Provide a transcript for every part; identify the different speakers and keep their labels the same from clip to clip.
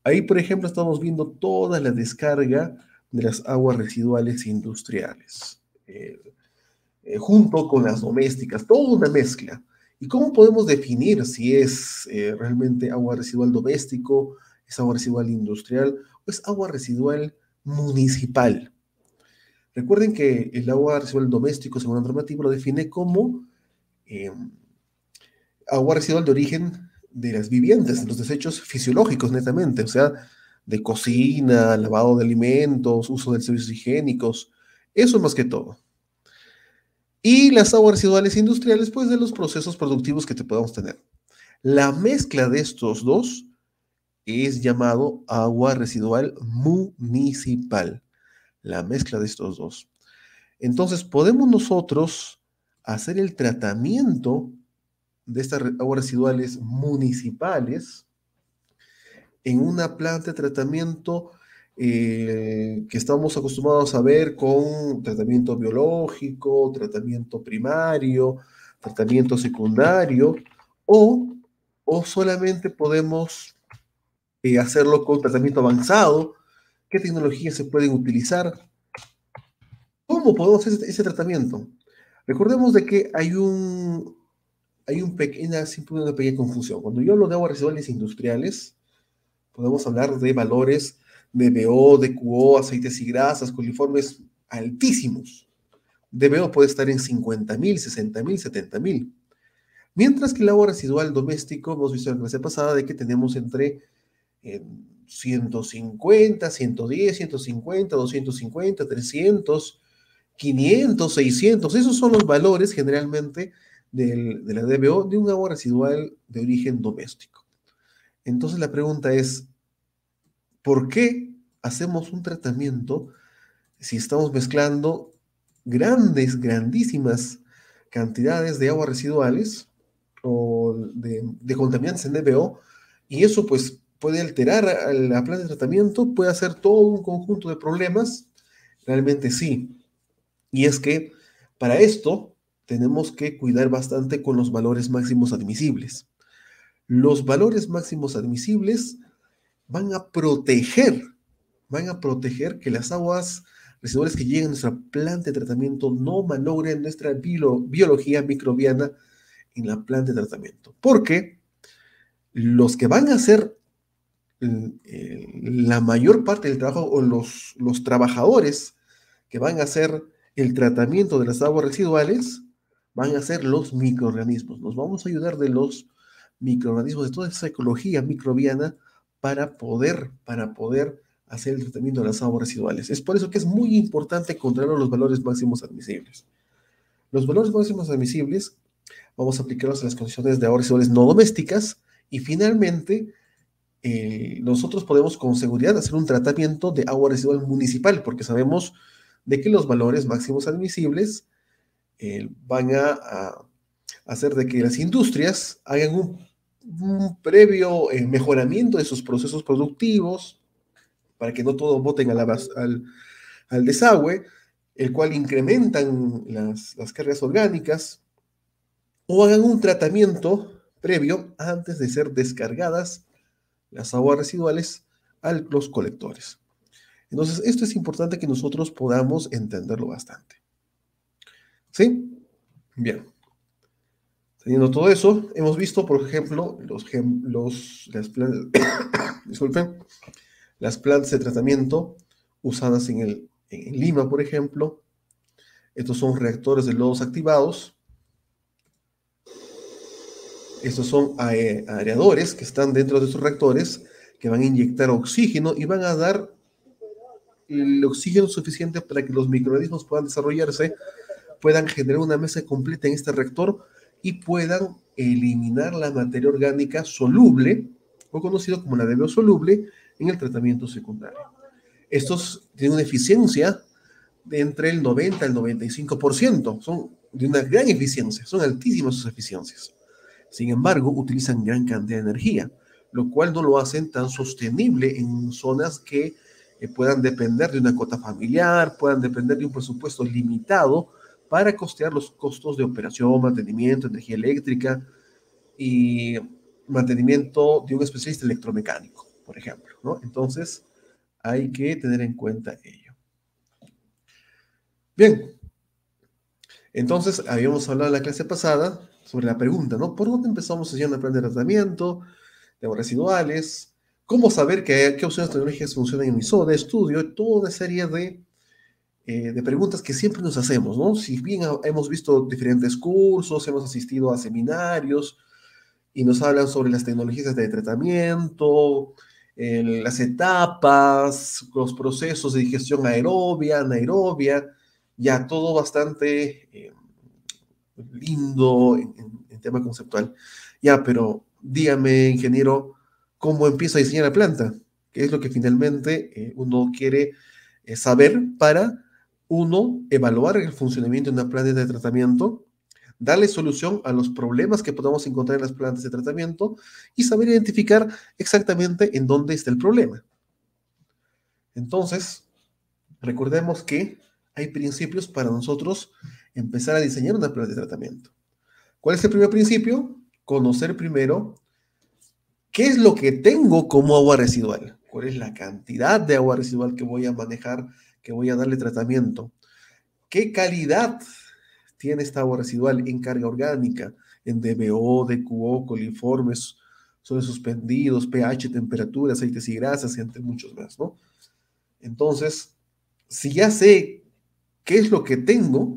Speaker 1: Ahí, por ejemplo, estamos viendo toda la descarga de las aguas residuales industriales, junto con las domésticas, toda una mezcla. ¿Y cómo podemos definir si es realmente agua residual doméstico, es agua residual industrial o es agua residual municipal? Recuerden que el agua residual doméstico, según la normativa, lo define como eh, agua residual de origen de las viviendas, de los desechos fisiológicos netamente, o sea, de cocina, lavado de alimentos, uso de servicios higiénicos, eso más que todo. Y las aguas residuales industriales, pues de los procesos productivos que te podamos tener. La mezcla de estos dos es llamado agua residual municipal. La mezcla de estos dos. Entonces, podemos nosotros hacer el tratamiento de estas aguas residuales municipales en una planta de tratamiento que estamos acostumbrados a ver con tratamiento biológico, tratamiento primario, tratamiento secundario, o, o solamente podemos hacerlo con tratamiento avanzado. ¿Qué tecnologías se pueden utilizar? ¿Cómo podemos hacer ese tratamiento? Recordemos de que siempre una pequeña confusión. Cuando yo hablo de aguas residuales industriales, podemos hablar de valores de BO, de QO, aceites y grasas, coliformes altísimos. DBO puede estar en 50.000, 60.000, 70.000. Mientras que el agua residual doméstico, hemos visto en la clase pasada de que tenemos entre 150, 110, 150, 250, 300, 500, 600. Esos son los valores generalmente de la DBO de un agua residual de origen doméstico. Entonces la pregunta es, ¿por qué hacemos un tratamiento si estamos mezclando grandísimas cantidades de aguas residuales o de contaminantes en DBO? Y eso pues puede alterar a la planta de tratamiento, puede hacer todo un conjunto de problemas. Realmente sí. Y es que para esto tenemos que cuidar bastante con los valores máximos admisibles. Los valores máximos admisibles van a proteger, van a proteger que las aguas residuales que lleguen a nuestra planta de tratamiento no malogren nuestra biología microbiana en la planta de tratamiento. Porque los que van a hacer la mayor parte del trabajo o los trabajadores que van a hacer el tratamiento de las aguas residuales van a ser los microorganismos. Nos vamos a ayudar de los microorganismos, de toda esa ecología microbiana para poder hacer el tratamiento de las aguas residuales. Es por eso que es muy importante controlar los valores máximos admisibles. Los valores máximos admisibles vamos a aplicarlos a las condiciones de aguas residuales no domésticas y finalmente nosotros podemos con seguridad hacer un tratamiento de agua residual municipal porque sabemos de que los valores máximos admisibles van a hacer de que las industrias hagan un previo mejoramiento de sus procesos productivos para que no todo boten al desagüe, el cual incrementan las cargas orgánicas o hagan un tratamiento previo antes de ser descargadas las aguas residuales a los colectores. Entonces, esto es importante que nosotros podamos entenderlo bastante. ¿Sí? Bien. Teniendo todo eso, hemos visto, por ejemplo, disculpen, las plantas de tratamiento usadas en Lima, por ejemplo. Estos son reactores de lodos activados. Estos son aeradores que están dentro de estos reactores que van a inyectar oxígeno y van a dar el oxígeno suficiente para que los microorganismos puedan desarrollarse, puedan generar una mesa completa en este reactor y puedan eliminar la materia orgánica soluble, o conocido como la DBO soluble, en el tratamiento secundario. Estos tienen una eficiencia de entre el 90 al 95%, son de una gran eficiencia, son altísimas sus eficiencias. Sin embargo, utilizan gran cantidad de energía, lo cual no lo hacen tan sostenible en zonas que puedan depender de una cuota familiar, puedan depender de un presupuesto limitado para costear los costos de operación, mantenimiento, energía eléctrica y mantenimiento de un especialista electromecánico. por ejemplo, ¿no? Entonces, hay que tener en cuenta ello. Bien, entonces habíamos hablado en la clase pasada sobre la pregunta, ¿no? ¿Por dónde empezamos haciendo el plan de tratamiento de aguas residuales? ¿Cómo saber qué opciones tecnológicas funcionan en mi zona de estudio? Toda una serie de preguntas que siempre nos hacemos, ¿no? Si bien hemos visto diferentes cursos, hemos asistido a seminarios y nos hablan sobre las tecnologías de tratamiento, las etapas, los procesos de digestión aerobia, anaerobia, ya todo bastante lindo en tema conceptual. Ya, pero dígame, ingeniero, ¿cómo empiezo a diseñar la planta? ¿Qué es lo que finalmente uno quiere saber para uno evaluar el funcionamiento de una planta de tratamiento, darle solución a los problemas que podamos encontrar en las plantas de tratamiento y saber identificar exactamente en dónde está el problema? Entonces, recordemos que hay principios para nosotros empezar a diseñar una planta de tratamiento. ¿Cuál es el primer principio? Conocer primero qué es lo que tengo como agua residual. ¿Cuál es la cantidad de agua residual que voy a manejar, que voy a darle tratamiento? ¿Qué calidad tiene esta agua residual en carga orgánica, en DBO, DQO, coliformes, suelos suspendidos, pH, temperatura, aceites y grasas, entre muchos más, ¿no? Entonces, si ya sé qué es lo que tengo,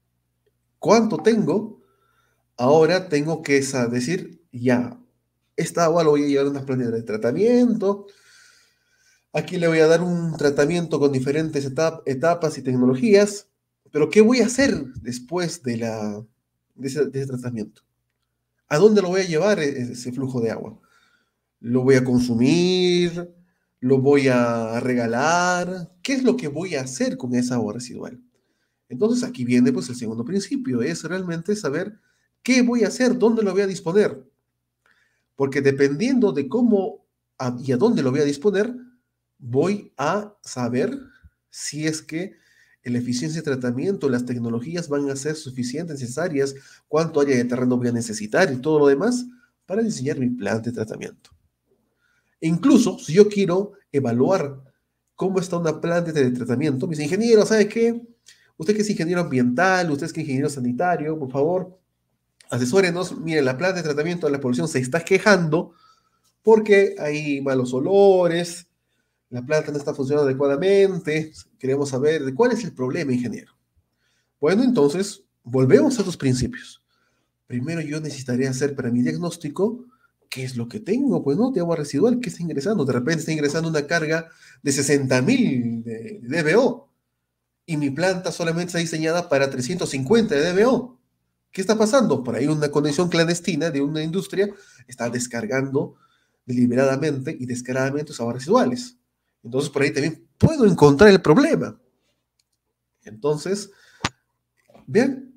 Speaker 1: cuánto tengo, ahora tengo que decir, ya, esta agua lo voy a llevar a una planta de tratamiento, aquí le voy a dar un tratamiento con diferentes etapas y tecnologías, pero ¿qué voy a hacer después de ese tratamiento? ¿A dónde lo voy a llevar ese flujo de agua? ¿Lo voy a consumir? ¿Lo voy a regalar? ¿Qué es lo que voy a hacer con esa agua residual? Entonces aquí viene pues el segundo principio, es realmente saber qué voy a hacer, dónde lo voy a disponer. Porque dependiendo de cómo y a dónde lo voy a disponer, voy a saber si es que la eficiencia de tratamiento, las tecnologías van a ser suficientes, necesarias, cuánto área de terreno voy a necesitar y todo lo demás para diseñar mi plan de tratamiento. E incluso si yo quiero evaluar cómo está una planta de tratamiento, mis ingenieros, ¿sabe qué? Usted que es ingeniero ambiental, usted que es ingeniero sanitario, por favor, asesórenos. Miren, la planta de tratamiento de la polución se está quejando porque hay malos olores, la planta no está funcionando adecuadamente, queremos saber de cuál es el problema, ingeniero. Bueno, entonces, volvemos a los principios. Primero yo necesitaría hacer para mi diagnóstico qué es lo que tengo, pues, ¿no? De agua residual, ¿qué está ingresando? De repente está ingresando una carga de 60.000 de DBO y mi planta solamente está diseñada para 350 de DBO. ¿Qué está pasando? Por ahí una conexión clandestina de una industria está descargando deliberadamente y descaradamente sus aguas residuales. Entonces, por ahí también puedo encontrar el problema. Entonces, vean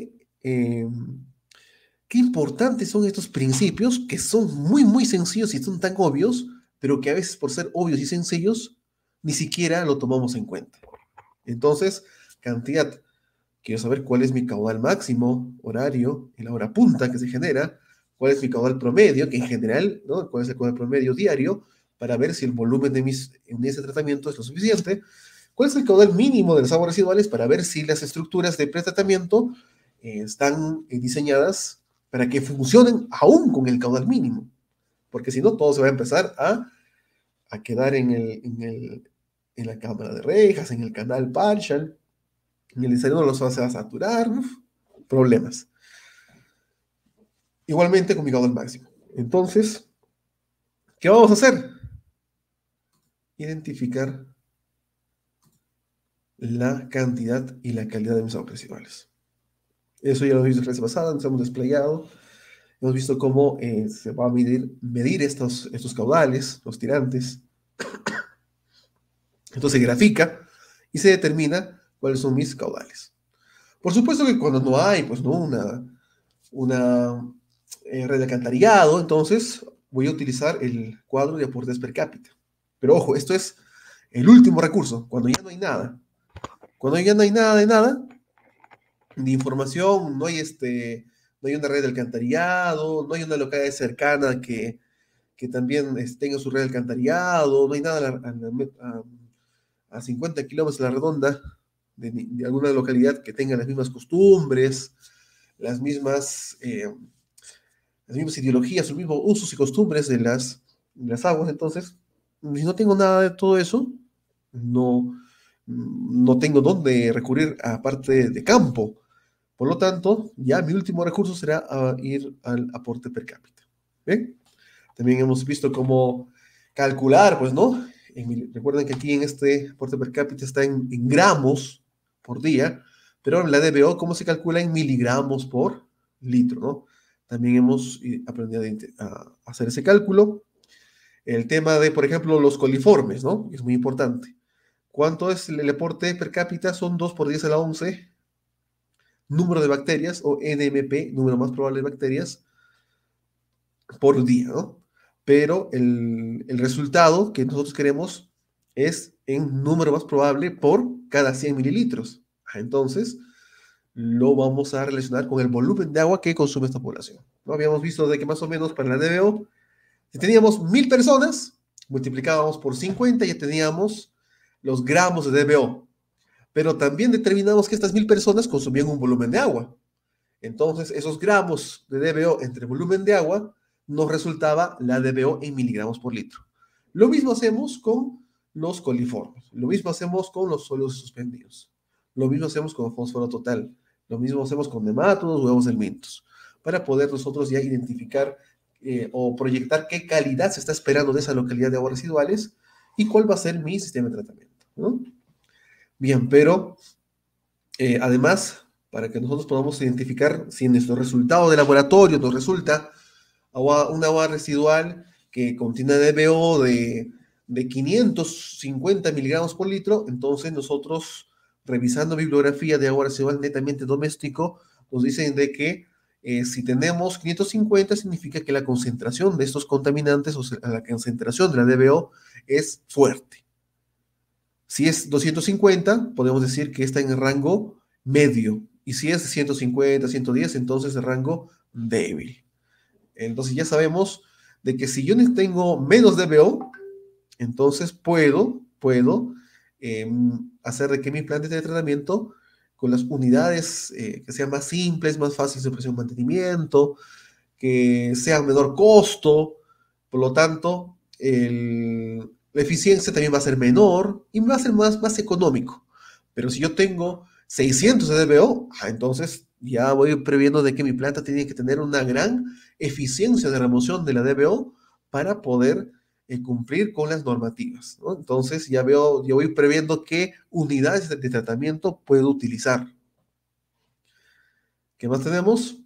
Speaker 1: qué importantes son estos principios que son muy, muy sencillos y son tan obvios, pero que a veces por ser obvios y sencillos, ni siquiera lo tomamos en cuenta. Entonces, cantidad. Quiero saber cuál es mi caudal máximo horario en la hora punta que se genera, cuál es mi caudal promedio, que en general, ¿no? Cuál es el caudal promedio diario, para ver si el volumen de mis unidades de tratamiento es lo suficiente. ¿Cuál es el caudal mínimo de las aguas residuales para ver si las estructuras de pretratamiento están diseñadas para que funcionen aún con el caudal mínimo? Porque si no, todo se va a empezar a quedar en la cámara de rejas, en el canal partial, en el diseño no los se va a saturar, uf, problemas. Igualmente con mi caudal máximo. Entonces, ¿qué vamos a hacer? Identificar la cantidad y la calidad de mis aguas residuales. Eso ya lo hemos visto en la clase pasada, nos hemos desplegado, hemos visto cómo se va a medir estos caudales, los tirantes. Entonces se grafica y se determina cuáles son mis caudales. Por supuesto que cuando no hay pues, ¿no? una red de alcantarillado, entonces voy a utilizar el cuadro de aportes per cápita. Pero ojo, esto es el último recurso, cuando ya no hay nada. Cuando ya no hay nada de nada, de información, no hay una red de alcantarillado, no hay una localidad cercana que también tenga su red de alcantarillado, no hay nada a 50 kilómetros a la redonda de alguna localidad que tenga las mismas costumbres, las mismas ideologías, los mismos usos y costumbres de las aguas. Entonces, si no tengo nada de todo eso, no tengo dónde recurrir a parte de campo. Por lo tanto, ya mi último recurso será ir al aporte per cápita. ¿Bien? También hemos visto cómo calcular, pues, ¿no? Recuerden que aquí en este aporte per cápita está en gramos por día, pero en la DBO, ¿cómo se calcula en miligramos por litro, ¿no? También hemos aprendido a hacer ese cálculo. El tema de, por ejemplo, los coliformes, ¿no? Es muy importante. ¿Cuánto es el aporte per cápita? Son 2 por 10 a la 11 número de bacterias, o NMP, número más probable de bacterias, por día, ¿no? Pero el resultado que nosotros queremos es en número más probable por cada 100 mililitros. Entonces, lo vamos a relacionar con el volumen de agua que consume esta población, ¿no? Habíamos visto de que más o menos para la DBO, si teníamos 1000 personas, multiplicábamos por 50 y ya teníamos los gramos de DBO. Pero también determinamos que estas 1000 personas consumían un volumen de agua. Entonces, esos gramos de DBO entre volumen de agua nos resultaba la DBO en miligramos por litro. Lo mismo hacemos con los coliformes, lo mismo hacemos con los sólidos suspendidos, lo mismo hacemos con fósforo total, lo mismo hacemos con nematodos, huevos helmintos, para poder nosotros ya identificar o proyectar qué calidad se está esperando de esa localidad de aguas residuales y cuál va a ser mi sistema de tratamiento, ¿no? Bien, pero además, para que nosotros podamos identificar si nuestro resultado de laboratorio nos resulta un agua residual que contiene DBO de 550 miligramos por litro, entonces nosotros, revisando bibliografía de agua residual netamente doméstico, nos dicen de que si tenemos 550, significa que la concentración de estos contaminantes, o sea, la concentración de la DBO es fuerte. Si es 250, podemos decir que está en el rango medio. Y si es 150, 110, entonces el rango débil. Entonces ya sabemos de que si yo tengo menos DBO, entonces puedo hacer de que mi planta de tratamiento con las unidades que sean más simples, más fáciles de operación y mantenimiento, que sean menor costo, por lo tanto, la eficiencia también va a ser menor y va a ser más económico. Pero si yo tengo 600 de DBO, entonces ya voy previendo de que mi planta tiene que tener una gran eficiencia de remoción de la DBO para poder cumplir con las normativas, ¿no? Entonces ya voy previendo qué unidades de tratamiento puedo utilizar. ¿Qué más tenemos?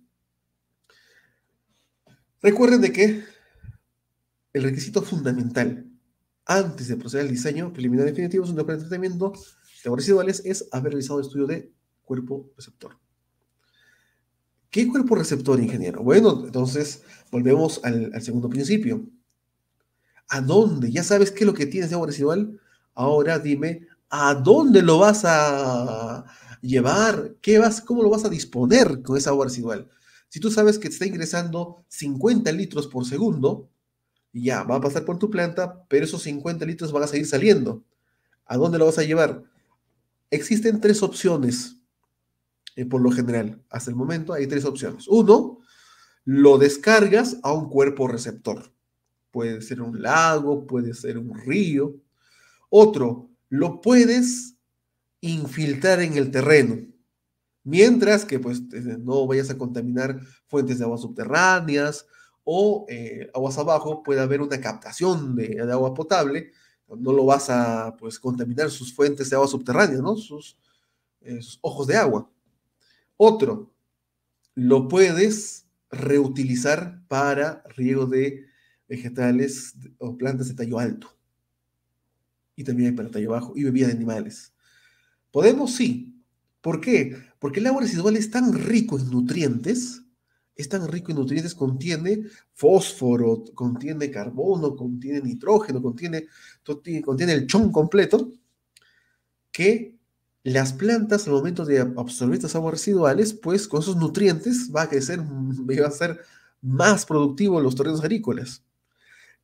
Speaker 1: Recuerden de que el requisito fundamental antes de proceder al diseño preliminar definitivo de un plan de tratamiento de aguas residuales es haber realizado el estudio de cuerpo receptor. ¿Qué cuerpo receptor, ingeniero? Bueno, entonces volvemos al segundo principio. ¿A dónde? Ya sabes qué es lo que tienes de agua residual. Ahora dime, ¿a dónde lo vas a llevar? ¿Cómo lo vas a disponer con esa agua residual? Si tú sabes que te está ingresando 50 litros por segundo, ya va a pasar por tu planta, pero esos 50 litros van a seguir saliendo. ¿A dónde lo vas a llevar? Existen tres opciones, por lo general. Hasta el momento hay tres opciones. Uno, lo descargas a un cuerpo receptor. Puede ser un lago, puede ser un río. Otro, lo puedes infiltrar en el terreno. Mientras que pues no vayas a contaminar fuentes de aguas subterráneas o aguas abajo, puede haber una captación de agua potable. No lo vas a pues contaminar sus fuentes de agua subterráneas, ¿no? Sus ojos de agua. Otro, lo puedes reutilizar para riego de vegetales o plantas de tallo alto. Y también hay para tallo bajo y bebida de animales. ¿Podemos? Sí. ¿Por qué? Porque el agua residual es tan rico en nutrientes, contiene fósforo, contiene carbono, contiene nitrógeno, contiene el chon completo, que las plantas al momento de absorber estas aguas residuales, pues con esos nutrientes va a ser más productivo en los terrenos agrícolas.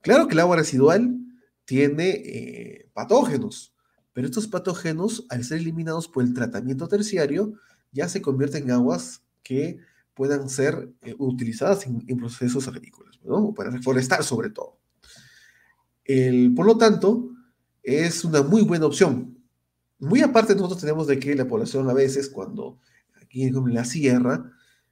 Speaker 1: Claro que el agua residual tiene patógenos, pero estos patógenos, al ser eliminados por el tratamiento terciario, ya se convierten en aguas que puedan ser utilizadas en procesos agrícolas, ¿no? Para reforestar sobre todo. Por lo tanto, es una muy buena opción. Muy aparte, nosotros tenemos de que la población a veces, cuando aquí en la sierra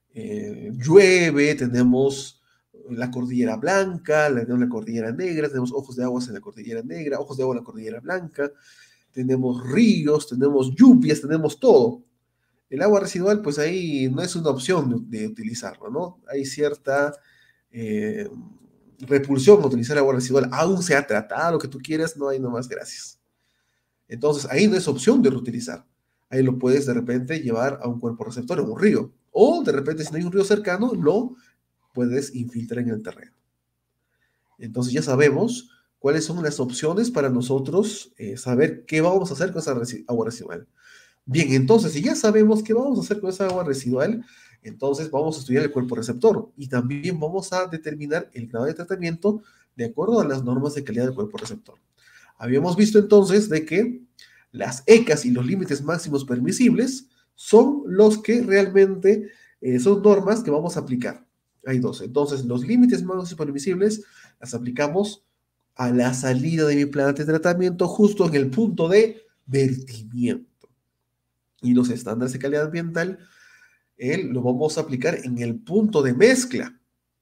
Speaker 1: llueve, tenemos la cordillera blanca, tenemos la cordillera negra, tenemos ojos de agua en la cordillera negra, ojos de agua en la cordillera blanca, tenemos ríos, tenemos lluvias, tenemos todo. El agua residual, pues ahí no es una opción de utilizarlo, ¿no? Hay cierta eh, repulsión a utilizar agua residual, aún sea tratada, lo que tú quieras, no hay nomás gracias. Entonces, ahí no es opción de reutilizar. Ahí lo puedes de repente llevar a un cuerpo receptor en un río. O de repente, si no hay un río cercano, lo puedes infiltrar en el terreno. Entonces ya sabemos cuáles son las opciones para nosotros saber qué vamos a hacer con esa agua residual. Bien, entonces, si ya sabemos qué vamos a hacer con esa agua residual, entonces vamos a estudiar el cuerpo receptor y también vamos a determinar el grado de tratamiento de acuerdo a las normas de calidad del cuerpo receptor. Habíamos visto entonces de que las ECAs y los límites máximos permisibles son los que realmente son normas que vamos a aplicar. Hay dos. Entonces, los límites máximos permisibles las aplicamos a la salida de mi planta de tratamiento justo en el punto de vertimiento. Y los estándares de calidad ambiental lo vamos a aplicar en el punto de mezcla.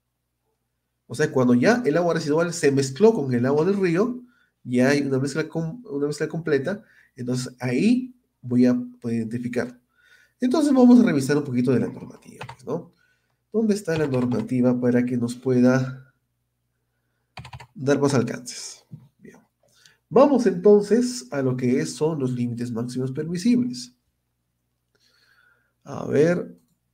Speaker 1: O sea, cuando ya el agua residual se mezcló con el agua del río, ya hay una mezcla completa, entonces ahí voy a poder identificar. Entonces vamos a revisar un poquito de la normativa, pues, ¿no? ¿Dónde está la normativa para que nos pueda dar más alcances? Bien. Vamos entonces a lo que son los límites máximos permisibles. A ver.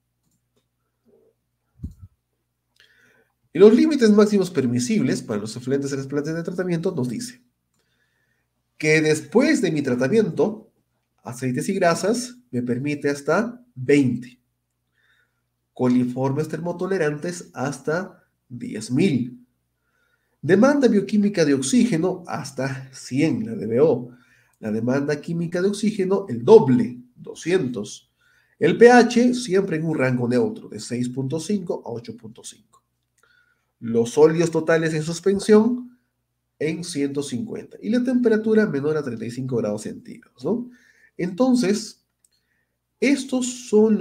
Speaker 1: Y los límites máximos permisibles para los efluentes en las plantas de tratamiento nos dice que después de mi tratamiento, aceites y grasas me permite hasta 20. Coliformes termotolerantes hasta 10.000. Demanda bioquímica de oxígeno hasta 100, la DBO. La demanda química de oxígeno, el doble, 200. El pH siempre en un rango neutro, de 6.5 a 8.5. Los sólidos totales en suspensión en 150. Y la temperatura menor a 35 grados centígrados, ¿no? Entonces, estos son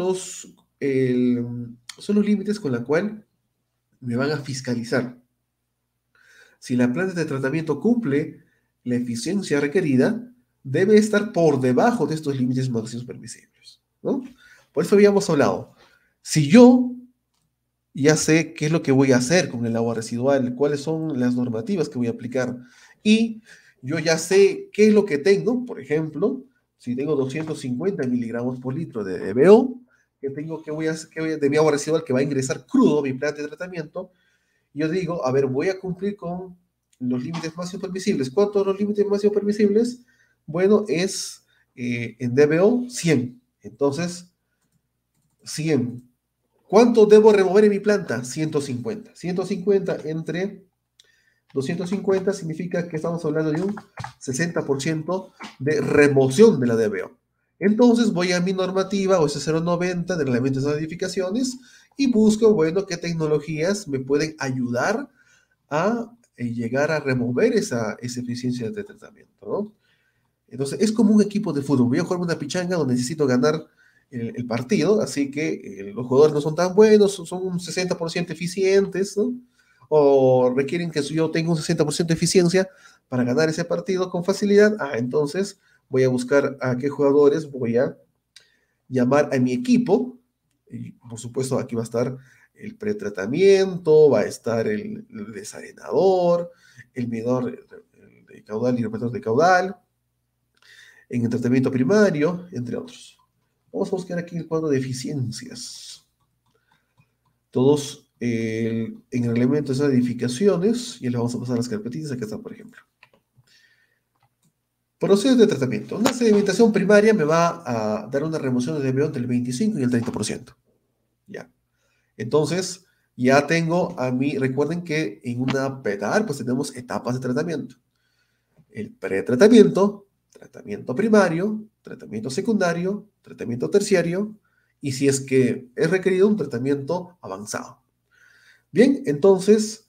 Speaker 1: los límites con los cuales me van a fiscalizar. Si la planta de tratamiento cumple la eficiencia requerida, debe estar por debajo de estos límites máximos permisibles, ¿no? Por eso habíamos hablado. Si yo ya sé qué es lo que voy a hacer con el agua residual, cuáles son las normativas que voy a aplicar, y yo ya sé qué es lo que tengo, por ejemplo, si tengo 250 miligramos por litro de DBO, de mi agua residual que va a ingresar crudo a mi planta de tratamiento, yo digo, a ver, voy a cumplir con los límites máximos permisibles. ¿Cuántos son los límites máximos permisibles? Bueno, es en DBO 100. Entonces, 100. ¿Cuánto debo remover en mi planta? 150. 150 entre 250 significa que estamos hablando de un 60% de remoción de la DBO. Entonces voy a mi normativa o ese 090 de reglamentos de edificaciones y busco, bueno, qué tecnologías me pueden ayudar a llegar a remover esa eficiencia de tratamiento, ¿no? Entonces es como un equipo de fútbol. Voy a jugar una pichanga donde necesito ganar el partido, así que los jugadores no son tan buenos, son un 60% eficientes, ¿no? O requieren que yo tenga un 60% de eficiencia para ganar ese partido con facilidad. Entonces voy a buscar a qué jugadores voy a llamar a mi equipo. Y por supuesto, aquí va a estar el pretratamiento, va a estar el desarenador, el medidor de caudal y el medidor de caudal, en el tratamiento primario, entre otros. Vamos a buscar aquí el cuadro de eficiencias. Todos en el reglamento de edificaciones, y les vamos a pasar las carpetitas, acá están, por ejemplo. Procesos de tratamiento. Una sedimentación primaria me va a dar una remoción de DBO entre el 25 y el 30%. Ya. Entonces, Ya tengo a mí, recuerden que en una PETAR pues tenemos etapas de tratamiento. El pretratamiento, tratamiento primario, tratamiento secundario, tratamiento terciario y si es que es requerido un tratamiento avanzado. Bien, entonces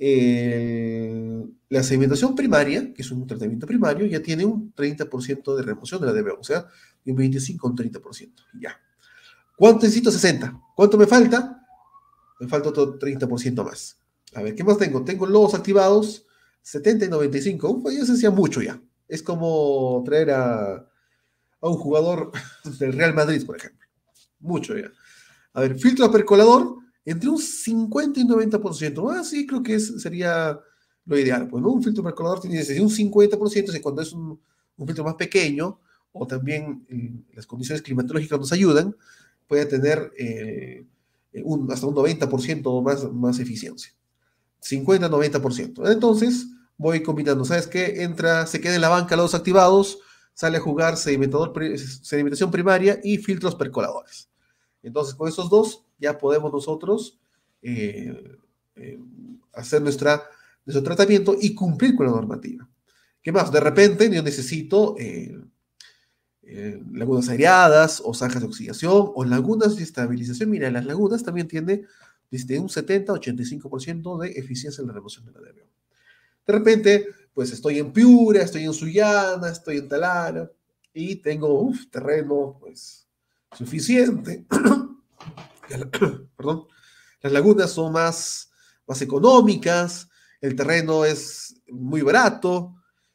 Speaker 1: la segmentación primaria, que es un tratamiento primario, ya tiene un 30% de remoción de la DBO, o sea, de un 25 a un 30%. Ya. ¿Cuánto necesito? 60. ¿Cuánto me falta? Me falta otro 30% más. A ver, ¿qué más tengo? Tengo lobos activados, 70 y 95. Uf, ya se hacía mucho ya. Es como traer a un jugador del Real Madrid, por ejemplo. Mucho ya. A ver, filtro percolador, entre un 50 y 90%. Ah, sí, creo que sería lo ideal. Pues, ¿no? Un filtro percolador tiene desde un 50%, si cuando es un filtro más pequeño, o también las condiciones climatológicas nos ayudan, puede tener hasta un 90% más eficiencia. 50-90%. Entonces, voy combinando. ¿Sabes qué? Entra, se queda en la banca los activados, sale a jugar sedimentación primaria y filtros percoladores. Entonces, con esos dos ya podemos nosotros eh, eh, hacer nuestro tratamiento y cumplir con la normativa. ¿Qué más? De repente yo necesito lagunas aireadas o zanjas de oxidación o lagunas de estabilización. Mira, las lagunas también tienen desde un 70-85% de eficiencia en la remoción de la DBO. De repente, pues estoy en Piura, estoy en Sullana, estoy en Talara y tengo terreno pues suficiente. Perdón. Las lagunas son más económicas, el terreno es muy barato,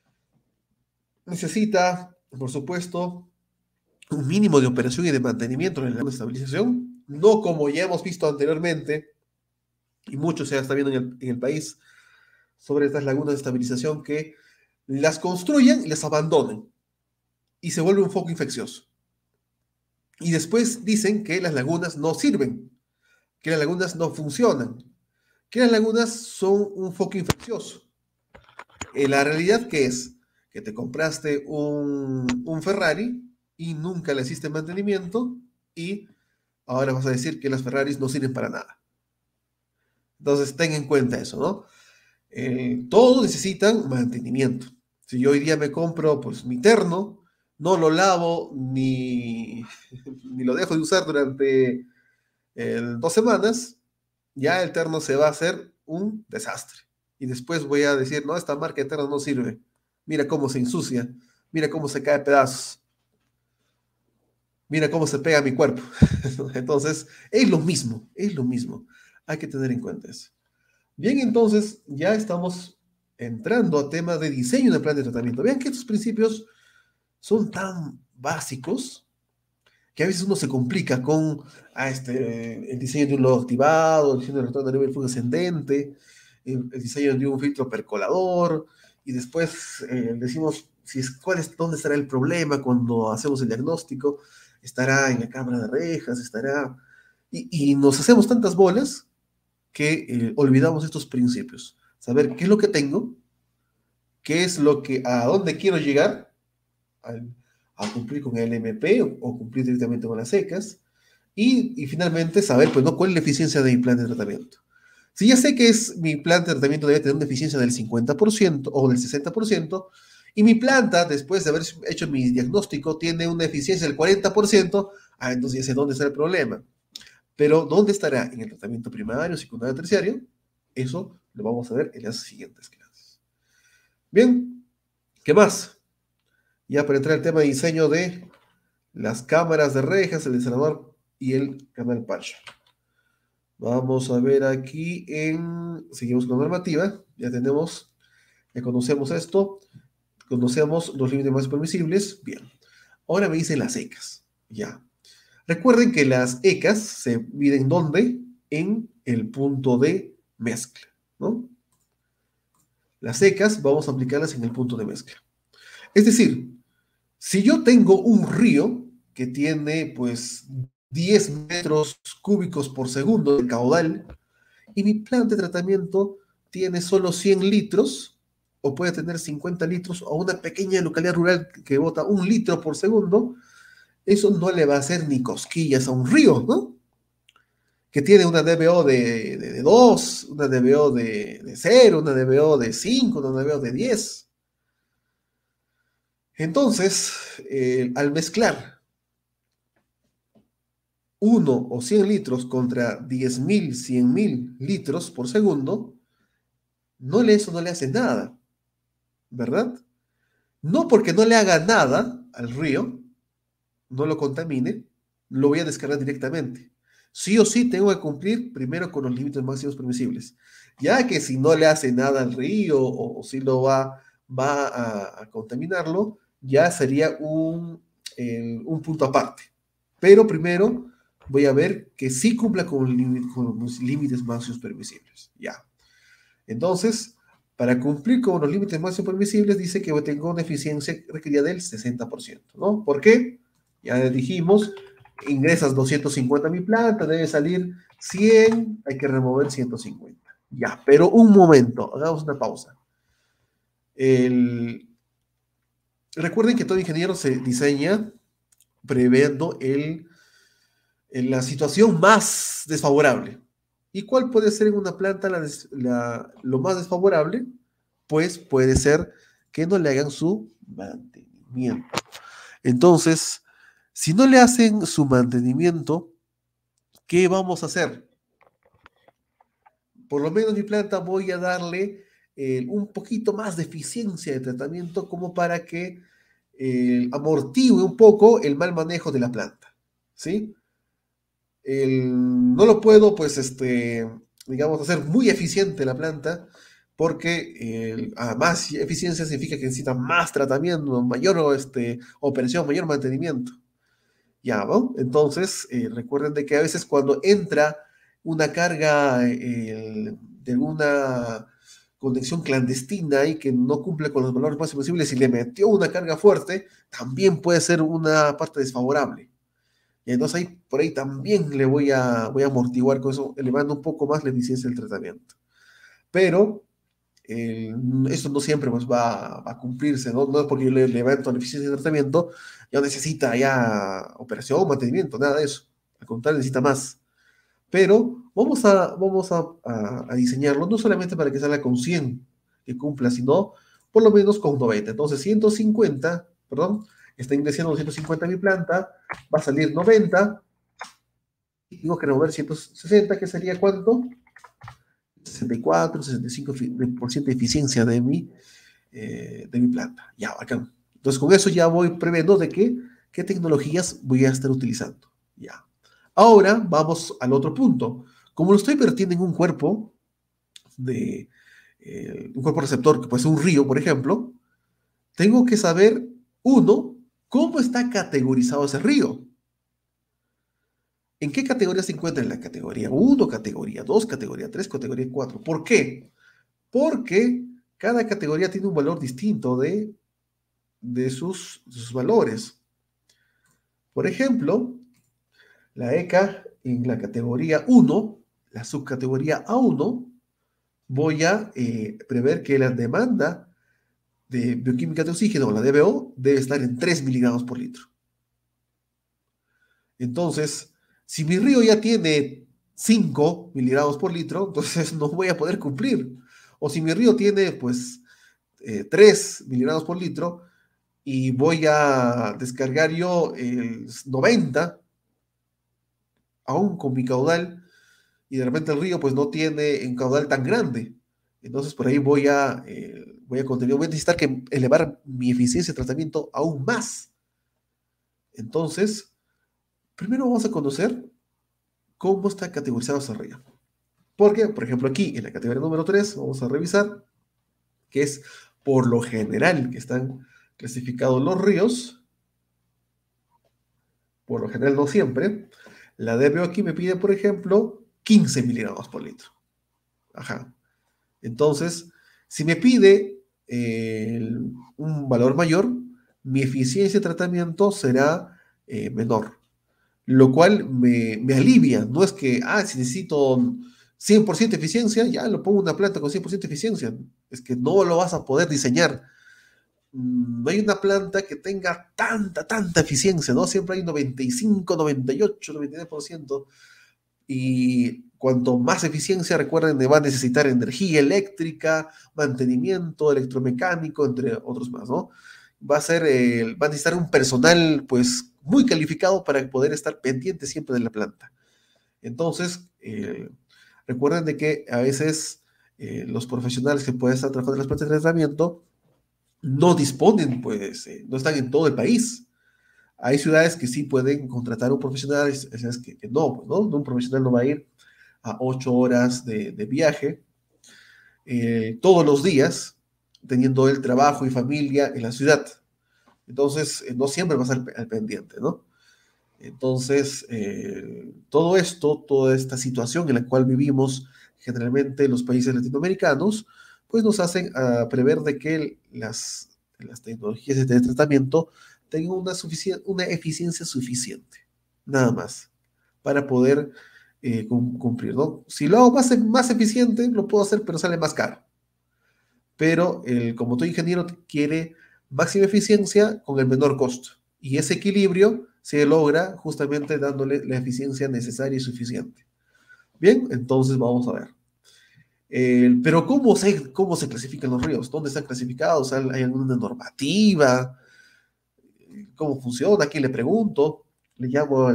Speaker 1: necesita, por supuesto, un mínimo de operación y de mantenimiento en la estabilización, no como ya hemos visto anteriormente, y mucho se está viendo en el país sobre estas lagunas de estabilización que las construyen y las abandonan y se vuelve un foco infeccioso. Y después dicen que las lagunas no sirven, que las lagunas no funcionan, que las lagunas son un foco infeccioso. La realidad que es que te compraste un Ferrari y nunca le hiciste mantenimiento y ahora vas a decir que las Ferraris no sirven para nada. Entonces, ten en cuenta eso, ¿no? Todos necesitan mantenimiento. Si yo hoy día me compro pues mi terno, no lo lavo ni lo dejo de usar durante 2 semanas, ya el terno se va a hacer un desastre. Y después voy a decir, no, esta marca de terno no sirve. Mira cómo se ensucia, mira cómo se cae a pedazos, mira cómo se pega a mi cuerpo. Entonces, es lo mismo, es lo mismo. Hay que tener en cuenta eso. Bien, entonces ya estamos entrando a temas de diseño de plan de tratamiento. Vean que estos principios son tan básicos que a veces uno se complica con el diseño de un lodo activado, el diseño de retorno de nivel flujo ascendente, el diseño de un filtro percolador, y después decimos dónde estará el problema cuando hacemos el diagnóstico, estará en la cámara de rejas, estará... Y nos hacemos tantas bolas que olvidamos estos principios. Saber qué es lo que tengo, qué es a dónde quiero llegar, al, a cumplir con el MP o cumplir directamente con las secas, y finalmente saber, pues, ¿no? ¿Cuál es la eficiencia de mi plan de tratamiento? Si ya sé que mi plan de tratamiento debe tener una eficiencia del 50% o del 60%, y mi planta, después de haber hecho mi diagnóstico, tiene una eficiencia del 40%, entonces ya sé dónde está el problema. Pero ¿dónde estará? ¿En el tratamiento primario, secundario, terciario? Eso lo vamos a ver en las siguientes clases. Bien, ¿qué más? Ya para entrar al tema de diseño de las cámaras de rejas, el disparador y el canal Pacha. Vamos a ver aquí seguimos con la normativa, ya conocemos esto, conocemos los límites más permisibles, bien. Ahora me dicen las ECAs, ya. Recuerden que las ECAs se miden ¿dónde? En el punto de mezcla, ¿no? Las ECAs vamos a aplicarlas en el punto de mezcla. Es decir, si yo tengo un río que tiene pues 10 metros cúbicos por segundo de caudal y mi planta de tratamiento tiene solo 100 litros o puede tener 50 litros o una pequeña localidad rural que bota 1 litro por segundo, eso no le va a hacer ni cosquillas a un río, ¿no? que tiene una DBO de 2, una DBO de 0, una DBO de 5, una DBO de 10. Entonces, al mezclar 1 o 100 litros contra 10.000, 100.000 litros por segundo, eso no le hace nada, ¿verdad? No porque no le haga nada al río, no lo contamine, lo voy a descargar directamente. Sí o sí tengo que cumplir primero con los límites máximos permisibles. Ya que si no le hace nada al río o si lo va a contaminarlo, ya sería un punto aparte. Pero primero voy a ver que sí cumpla con los límites máximos permisibles. Ya. Entonces, para cumplir con los límites máximos permisibles, dice que tengo una eficiencia requerida del 60%, ¿no? ¿Por qué? Ya dijimos, ingresas 250 a mi planta, debe salir 100, hay que remover 150. Ya, pero un momento, hagamos una pausa. Recuerden que todo ingeniero se diseña previendo la situación más desfavorable. ¿Y cuál puede ser en una planta lo más desfavorable? Pues puede ser que no le hagan su mantenimiento. Entonces, si no le hacen su mantenimiento, ¿qué vamos a hacer? Por lo menos mi planta voy a darle un poquito más de eficiencia de tratamiento como para que amortigue un poco el mal manejo de la planta, ¿sí? No lo puedo, pues, digamos, hacer muy eficiente la planta, porque a más eficiencia significa que necesita más tratamiento, mayor operación, mayor mantenimiento. Ya, ¿no? Entonces, recuerden de que a veces cuando entra una carga de alguna conexión clandestina y que no cumple con los valores máximos posibles y le metió una carga fuerte, también puede ser una parte desfavorable. Y entonces ahí, por ahí también voy a amortiguar con eso, elevando un poco más la eficiencia del tratamiento. Pero esto no siempre pues, va a cumplirse, ¿no? No es porque yo le levanto la eficiencia del tratamiento, ya necesita ya operación o mantenimiento, nada de eso. Al contrario, necesita más. Pero vamos a diseñarlo no solamente para que salga con 100 que cumpla, sino por lo menos con 90. Entonces, 150, perdón, está ingresando 250 a mi planta, va a salir 90, y tengo que remover 160, que sería ¿cuánto? 64, 65% de eficiencia de mi planta. Ya, bacán. Entonces, con eso ya voy previendo de qué tecnologías voy a estar utilizando. Ya. Ahora vamos al otro punto. Como lo estoy vertiendo en un cuerpo receptor, que puede ser un río, por ejemplo, tengo que saber, uno, cómo está categorizado ese río. ¿En qué categoría se encuentra? En la categoría 1, categoría 2, categoría 3, categoría 4. ¿Por qué? Porque cada categoría tiene un valor distinto de sus valores. Por ejemplo, la ECA en la categoría 1, la subcategoría A1, voy a prever que la demanda de bioquímica de oxígeno, la DBO, debe estar en 3 miligramos por litro. Entonces, si mi río ya tiene 5 miligramos por litro, entonces no voy a poder cumplir. O si mi río tiene, pues, 3 miligramos por litro y voy a descargar yo el 90, aún con mi caudal, y de repente el río, pues, no tiene un caudal tan grande. Entonces, por ahí voy a necesitar que elevar mi eficiencia de tratamiento aún más. Entonces, primero vamos a conocer cómo está categorizado ese río. Porque, por ejemplo, aquí en la categoría número 3 vamos a revisar que es por lo general que están clasificados los ríos, por lo general no siempre. La DBO aquí me pide, por ejemplo, 15 miligramos por litro. Ajá. Entonces, si me pide un valor mayor, mi eficiencia de tratamiento será menor, lo cual me alivia. No es que, si necesito 100% de eficiencia, ya lo pongo en una planta con 100% de eficiencia. Es que no lo vas a poder diseñar. No hay una planta que tenga tanta eficiencia, ¿no? Siempre hay 95, 98, 99%. Y cuanto más eficiencia, recuerden, va a necesitar energía eléctrica, mantenimiento electromecánico, entre otros más, ¿no? Va a necesitar un personal, pues, muy calificado para poder estar pendiente siempre de la planta. Entonces, recuerden de que a veces los profesionales que pueden estar trabajando en las plantas de tratamiento no disponen, pues, no están en todo el país. Hay ciudades que sí pueden contratar a un profesional, hay ciudades que no, pues, ¿no? Un profesional no va a ir a 8 horas de viaje todos los días, teniendo el trabajo y familia en la ciudad. Entonces, no siempre va a estar al pendiente, ¿no? Entonces, todo esto, toda esta situación en la cual vivimos generalmente los países latinoamericanos, pues nos hacen prever de que las tecnologías de tratamiento tengan una eficiencia suficiente, nada más, para poder cumplir, ¿no? Si lo hago más eficiente, lo puedo hacer, pero sale más caro. Pero como todo ingeniero quiere máxima eficiencia con el menor costo. Y ese equilibrio se logra justamente dándole la eficiencia necesaria y suficiente. Bien, entonces vamos a ver. Pero ¿cómo se clasifican los ríos? ¿Dónde están clasificados? ¿Hay alguna normativa? ¿Cómo funciona? ¿A quién le pregunto? Le llamo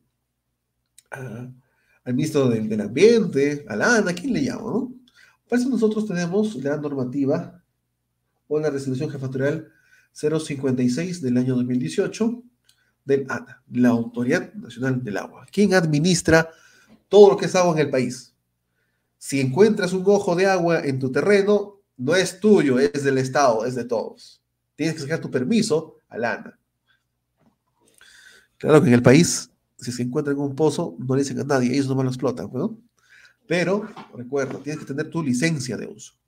Speaker 1: al ministro del Ambiente, a la ANA, ¿a quién le llamo? ¿No? Para eso nosotros tenemos la normativa o la resolución jefatorial 056 del año 2018 del ANA, la Autoridad Nacional del Agua, quien administra todo lo que es agua en el país. Si encuentras un ojo de agua en tu terreno, no es tuyo, es del Estado, es de todos. Tienes que sacar tu permiso al ANA. Claro que en el país, si se encuentra en un pozo, no le dicen a nadie, ellos no lo explotan, ¿no? Pero, recuerda, tienes que tener tu licencia de uso.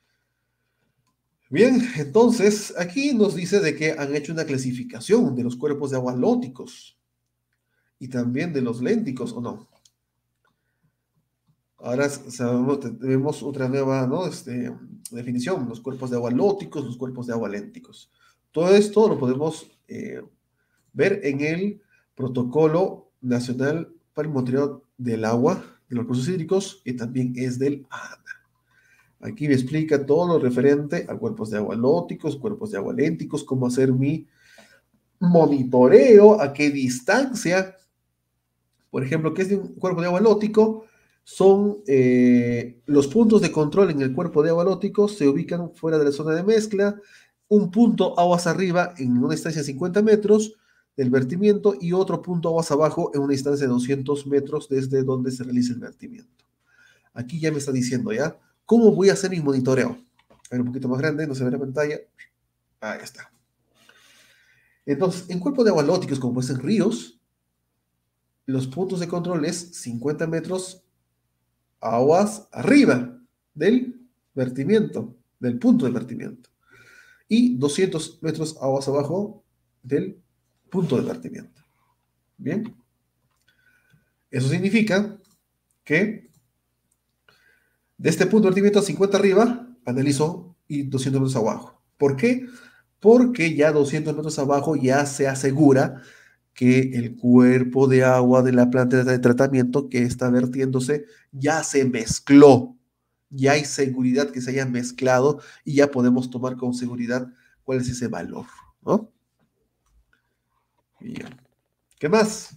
Speaker 1: Bien, entonces aquí nos dice de que han hecho una clasificación de los cuerpos de agua lóticos y también de los lénticos, ¿o no? Ahora tenemos otra nueva, ¿no? Definición, los cuerpos de agua lóticos, los cuerpos de agua lénticos. Todo esto lo podemos ver en el Protocolo Nacional para el Monitoreo del Agua, de los recursos hídricos, que también es del ANA. Aquí me explica todo lo referente a cuerpos de agua lóticos, cuerpos de agua lénticos, cómo hacer mi monitoreo, a qué distancia. Por ejemplo, ¿qué es de un cuerpo de agua lótico? Son los puntos de control en el cuerpo de agua lótico, se ubican fuera de la zona de mezcla, un punto aguas arriba en una distancia de 50 metros del vertimiento y otro punto aguas abajo en una distancia de 200 metros desde donde se realiza el vertimiento. Aquí ya me está diciendo, ¿ya? ¿Cómo voy a hacer mi monitoreo? A ver, un poquito más grande, no se ve la pantalla. Ahí está. Entonces, en cuerpos de agua lóticos, como pueden ser ríos, los puntos de control es 50 metros aguas arriba del vertimiento, del punto de vertimiento, y 200 metros aguas abajo del punto de vertimiento. Bien, eso significa que de este punto de vertimiento a 50 arriba, analizo y 200 metros abajo. ¿Por qué? Porque ya 200 metros abajo ya se asegura que el cuerpo de agua de la planta de tratamiento que está vertiéndose ya se mezcló, ya hay seguridad que se haya mezclado y ya podemos tomar con seguridad cuál es ese valor, ¿no? Bien. ¿Qué más?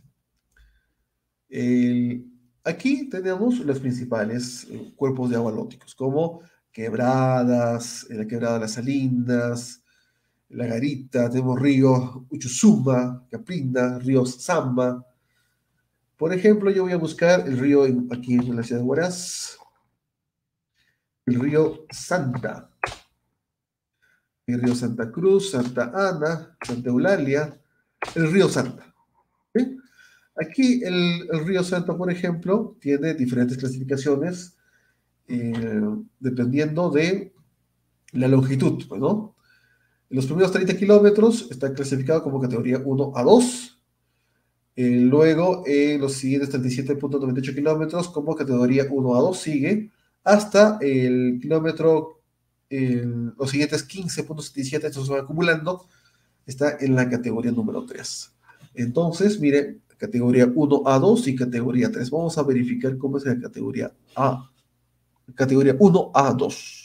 Speaker 1: Aquí tenemos los principales cuerpos de agua lóticos, como quebradas, la quebrada de las Salinas, la Garita, tenemos río Uchusuma, Caprinda, río Zamba. Por ejemplo, yo voy a buscar el río aquí en la ciudad de Huaraz, el río Santa, el río Santa Cruz, Santa Ana, Santa Eulalia, el río Santa. ¿Sí? Aquí el río Santa, por ejemplo, tiene diferentes clasificaciones dependiendo de la longitud, pues, ¿no? En los primeros 30 kilómetros está clasificado como categoría 1 a 2. Luego, en los siguientes 37,98 kilómetros, como categoría 1 a 2 sigue, hasta el kilómetro, los siguientes 15,77, estos se van acumulando, está en la categoría número 3. Entonces, miren, Categoría 1A2 y categoría 3. Vamos a verificar cómo es la categoría A. Categoría 1A2.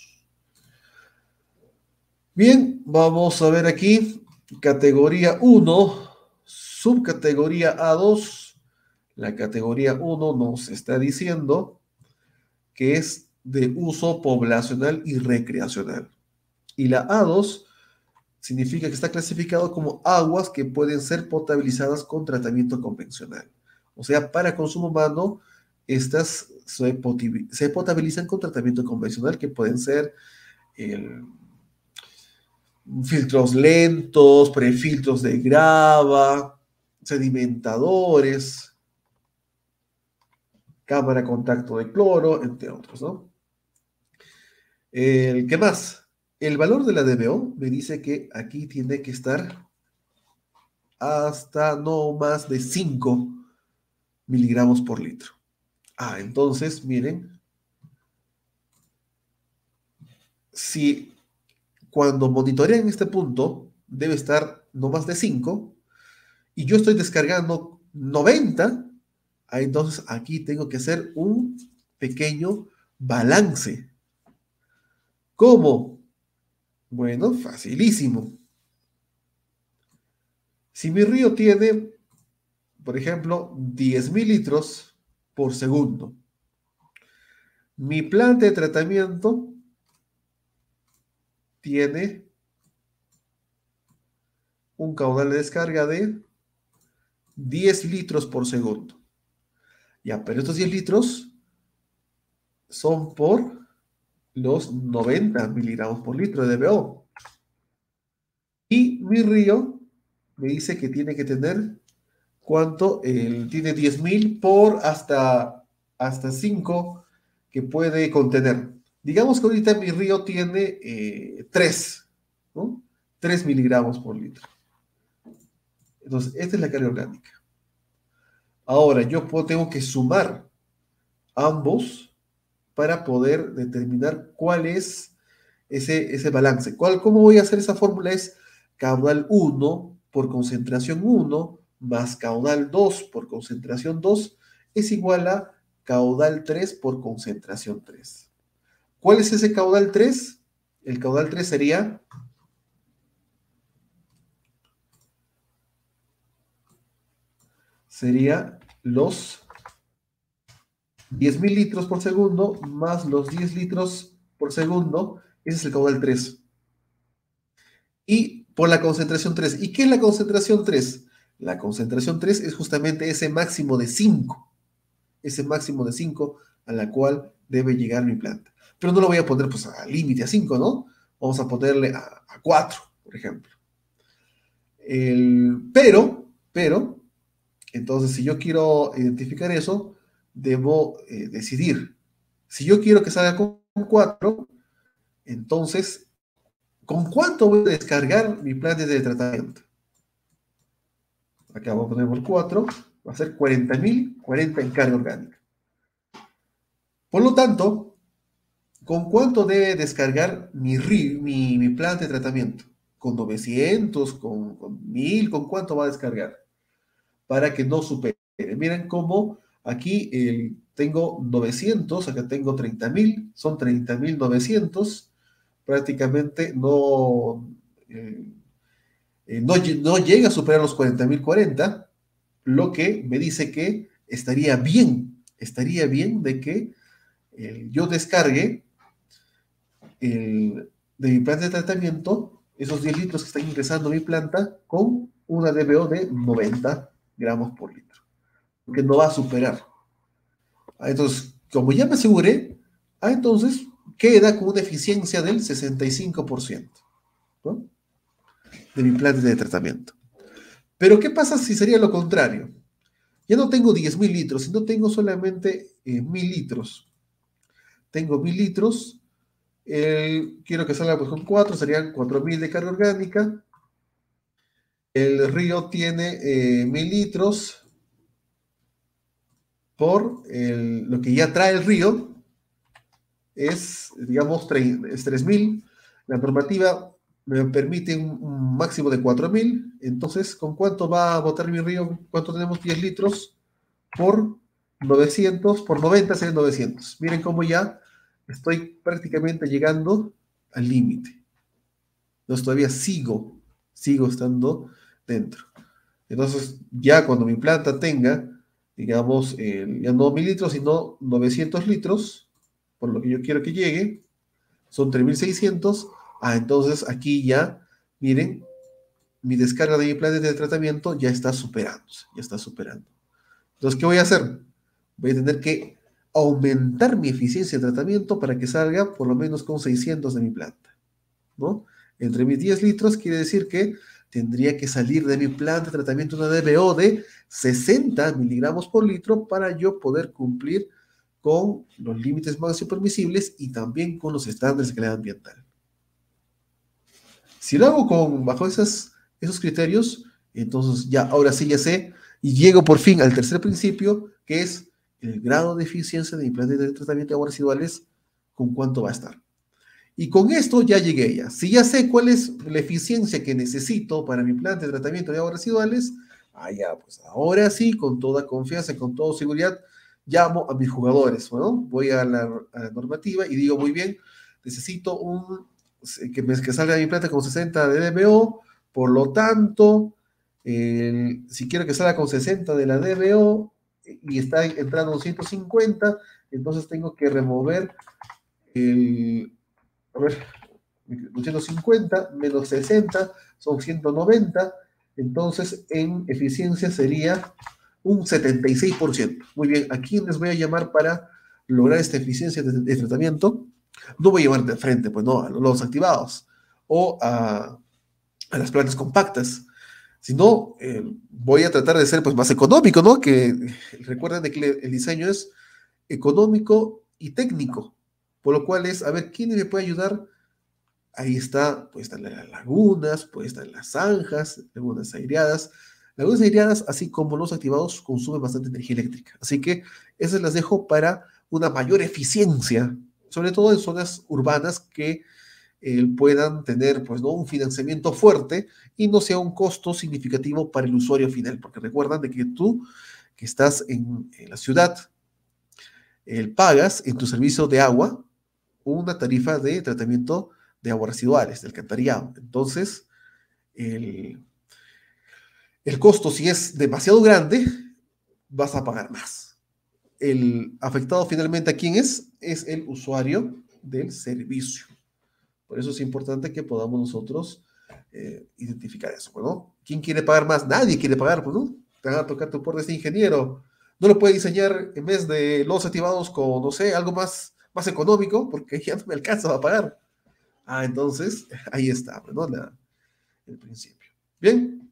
Speaker 1: Bien, vamos a ver aquí. Categoría 1, subcategoría A2. La categoría 1 nos está diciendo que es de uso poblacional y recreacional. Y la A2 significa que está clasificado como aguas que pueden ser potabilizadas con tratamiento convencional. O sea, para consumo humano, estas se potabilizan con tratamiento convencional, que pueden ser filtros lentos, prefiltros de grava, sedimentadores, cámara a contacto de cloro, entre otros, ¿no? ¿Qué más? El valor de la DBO me dice que aquí tiene que estar hasta no más de 5 miligramos por litro. Entonces, miren, si cuando monitorean este punto debe estar no más de 5 y yo estoy descargando 90, entonces aquí tengo que hacer un pequeño balance. ¿Cómo? Bueno, facilísimo. Si mi río tiene, por ejemplo, 10.000 litros por segundo, mi planta de tratamiento tiene un caudal de descarga de 10 litros por segundo. Ya, pero estos 10 litros son por los 90 miligramos por litro de DBO. Y mi río me dice que tiene que tener, ¿cuánto? Tiene 10.000 por hasta 5 que puede contener. Digamos que ahorita mi río tiene 3, ¿no? 3 miligramos por litro. Entonces, esta es la carga orgánica. Ahora, tengo que sumar ambos para poder determinar cuál es ese balance. ¿Cómo voy a hacer esa fórmula? Es caudal 1 por concentración 1 más caudal 2 por concentración 2 es igual a caudal 3 por concentración 3. ¿Cuál es ese caudal 3? El caudal 3 sería los 10.000 litros por segundo más los 10 litros por segundo. Ese es el caudal 3. Y por la concentración 3. ¿Y qué es la concentración 3? La concentración 3 es justamente ese máximo de 5. Ese máximo de 5 a la cual debe llegar mi planta. Pero no lo voy a poner pues al límite a 5, ¿no? Vamos a ponerle a 4, por ejemplo. Pero, entonces si yo quiero identificar eso, debo decidir. Si yo quiero que salga con 4, entonces, ¿con cuánto voy a descargar mi plan de tratamiento? Acá vamos a poner por 4, va a ser 40.000, 40 en carga orgánica. Por lo tanto, ¿con cuánto debe descargar mi plan de tratamiento? ¿Con 900? ¿Con 1.000? ¿Con cuánto va a descargar? Para que no supere. Miren cómo aquí tengo 900, acá tengo 30.000, son 30.900. Prácticamente no llega a superar los 40.040, lo que me dice que estaría bien de que yo descargue de mi planta de tratamiento esos 10 litros que están ingresando a mi planta con una DBO de 90 gramos por litro, que no va a superar. Entonces, como ya me aseguré, entonces queda con una eficiencia del 65%, ¿no? De mi planta de tratamiento. Pero ¿qué pasa si sería lo contrario? Ya no tengo 10.000 litros, sino tengo solamente 1.000 litros. Tengo 1.000 litros, quiero que salga pues con 4, serían 4.000 de carga orgánica. El río tiene 1.000 litros por lo que ya trae el río, digamos, es 3.000. La normativa me permite un máximo de 4.000. Entonces, ¿con cuánto va a botar mi río? ¿Cuánto tenemos? 10 litros por 900, por 90 serían 900. Miren cómo ya estoy prácticamente llegando al límite. Entonces todavía sigo estando dentro. Entonces, ya cuando mi planta tenga, digamos, ya no 1.000 litros, sino 900 litros, por lo que yo quiero que llegue, son 3.600. Entonces aquí ya, miren, mi descarga de mi planta de tratamiento ya está superándose, ya está superando. Entonces, ¿qué voy a hacer? Voy a tener que aumentar mi eficiencia de tratamiento para que salga por lo menos con 600 de mi planta, ¿no? Entre mis 10 litros quiere decir que tendría que salir de mi planta de tratamiento una DBO de 60 miligramos por litro para yo poder cumplir con los límites máximos permisibles y también con los estándares de calidad ambiental. Si lo hago bajo esos criterios, entonces ya, ahora sí ya sé, y llego por fin al tercer principio, que es el grado de eficiencia de mi planta de tratamiento de aguas residuales, con cuánto va a estar. Y con esto ya llegué ya. Si ya sé cuál es la eficiencia que necesito para mi planta de tratamiento de aguas residuales, ya, pues ahora sí, con toda confianza, con toda seguridad, llamo a mis jugadores. Bueno, voy a la normativa y digo, muy bien, necesito que salga mi planta con 60 de DBO, por lo tanto, si quiero que salga con 60 de la DBO y está entrando 150, entonces tengo que remover el, a ver, 250 menos 60 son 190, entonces en eficiencia sería un 76%. Muy bien, ¿a quién les voy a llamar para lograr esta eficiencia de tratamiento? No voy a llamar de frente, pues no, a los activados o a las plantas compactas, sino voy a tratar de ser pues más económico, ¿no? Que recuerden de que el diseño es económico y técnico, por lo cual es, a ver, ¿quién me puede ayudar? Ahí está, pues están las lagunas, pues están las zanjas, lagunas aireadas. Lagunas aireadas, así como los activados, consumen bastante energía eléctrica. Así que esas las dejo para una mayor eficiencia, sobre todo en zonas urbanas que puedan tener pues, ¿no? un financiamiento fuerte y no sea un costo significativo para el usuario final. Porque recuerdan de que tú, que estás en la ciudad, pagas en tu servicio de agua una tarifa de tratamiento de aguas residuales, del alcantarillado. Entonces, el, el costo, si es demasiado grande, vas a pagar más. El afectado finalmente a quién es el usuario del servicio. Por eso es importante que podamos nosotros identificar eso, ¿no? ¿Quién quiere pagar más? Nadie quiere pagar, pues, ¿no? Te van a tocar tu puerta este ingeniero. No lo puede diseñar en vez de los activados con, no sé, algo más económico, porque ya no me alcanza a pagar. Entonces, ahí está, ¿no? El principio. Bien,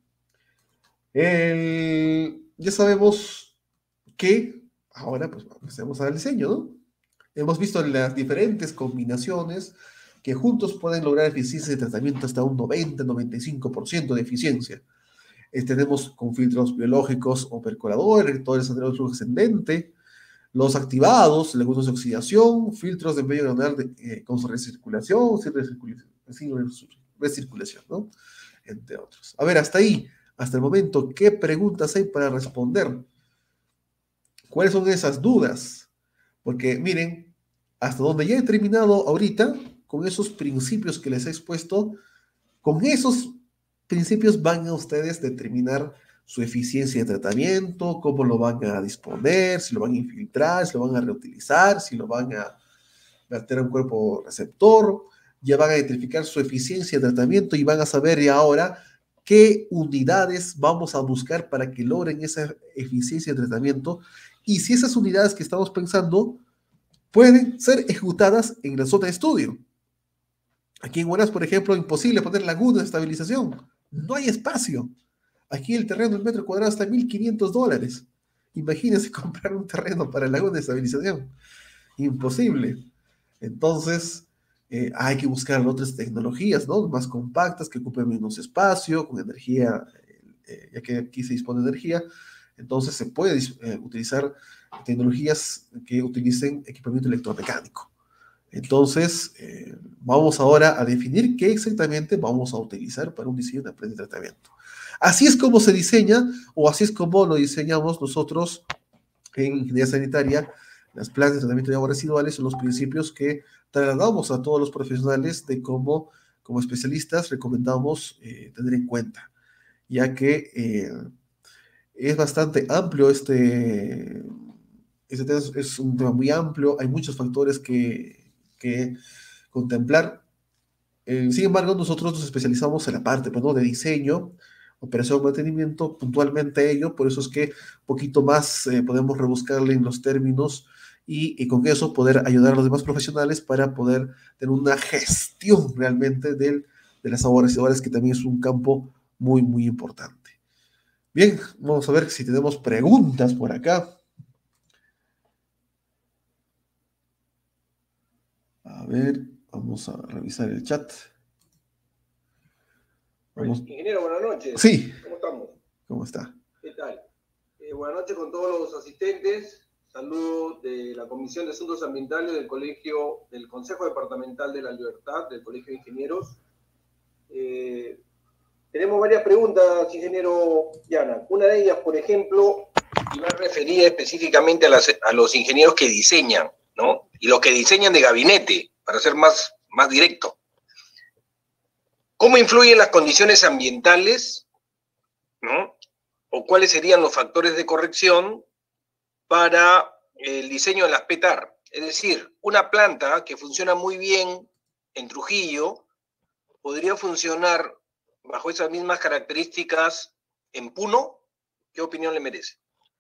Speaker 1: ya sabemos que ahora, pues, empecemos al diseño, ¿no? Hemos visto las diferentes combinaciones que juntos pueden lograr eficiencia de tratamiento hasta un 90-95% de eficiencia. Tenemos con filtros biológicos o percoladores, reactores de flujo ascendente, los activados, lagunas de oxidación, filtros de medio neuronal con recirculación, sin recirculación, ¿no? Entre otros. A ver, hasta ahí, hasta el momento, ¿qué preguntas hay para responder? ¿Cuáles son esas dudas? Porque miren, hasta donde ya he terminado ahorita, con esos principios que les he expuesto, con esos principios van a ustedes determinar su eficiencia de tratamiento, cómo lo van a disponer, si lo van a infiltrar, si lo van a reutilizar, si lo van a verter a un cuerpo receptor, ya van a identificar su eficiencia de tratamiento y van a saber ya ahora qué unidades vamos a buscar para que logren esa eficiencia de tratamiento y si esas unidades que estamos pensando pueden ser ejecutadas en la zona de estudio. Aquí en Huaraz, por ejemplo, imposible poner lagunas de estabilización. No hay espacio. Aquí el terreno del metro cuadrado está en $1.500. Imagínense comprar un terreno para laguna de estabilización. Imposible. Entonces, hay que buscar otras tecnologías, ¿no? Más compactas, que ocupen menos espacio, con energía, ya que aquí se dispone de energía. Entonces, se puede utilizar tecnologías que utilicen equipamiento electromecánico. Entonces, vamos ahora a definir qué exactamente vamos a utilizar para un diseño de plan de tratamiento. Así es como se diseña, o así es como lo diseñamos nosotros en ingeniería sanitaria. Las planes de tratamiento de aguas residuales son los principios que trasladamos a todos los profesionales de cómo, como especialistas, recomendamos tener en cuenta, ya que es bastante amplio este tema, es un tema muy amplio, hay muchos factores que contemplar. Sin embargo, nosotros nos especializamos en la parte, pues, ¿no?, de diseño, operación, mantenimiento, puntualmente ello, por eso es que un poquito más podemos rebuscarle en los términos y con eso poder ayudar a los demás profesionales para poder tener una gestión realmente de las aguas residuales, que también es un campo muy, muy importante. Bien, vamos a ver si tenemos preguntas por acá. A ver, vamos a revisar el chat.
Speaker 2: Vamos. Ingeniero, buenas noches.
Speaker 1: Sí.
Speaker 2: ¿Cómo estamos?
Speaker 1: ¿Cómo está?
Speaker 2: ¿Qué tal? Buenas noches con todos los asistentes. Saludos de la Comisión de Asuntos Ambientales del Colegio, del Consejo Departamental de la Libertad, del Colegio de Ingenieros. Tenemos varias preguntas, ingeniero Llana. Una de ellas, por ejemplo, iba referida específicamente a los ingenieros que diseñan, ¿no? Y los que diseñan de gabinete, para ser más directo. ¿Cómo influyen las condiciones ambientales, ¿no?, o cuáles serían los factores de corrección para el diseño de las PETAR? Es decir, una planta que funciona muy bien en Trujillo podría funcionar bajo esas mismas características en Puno. ¿Qué opinión le merece?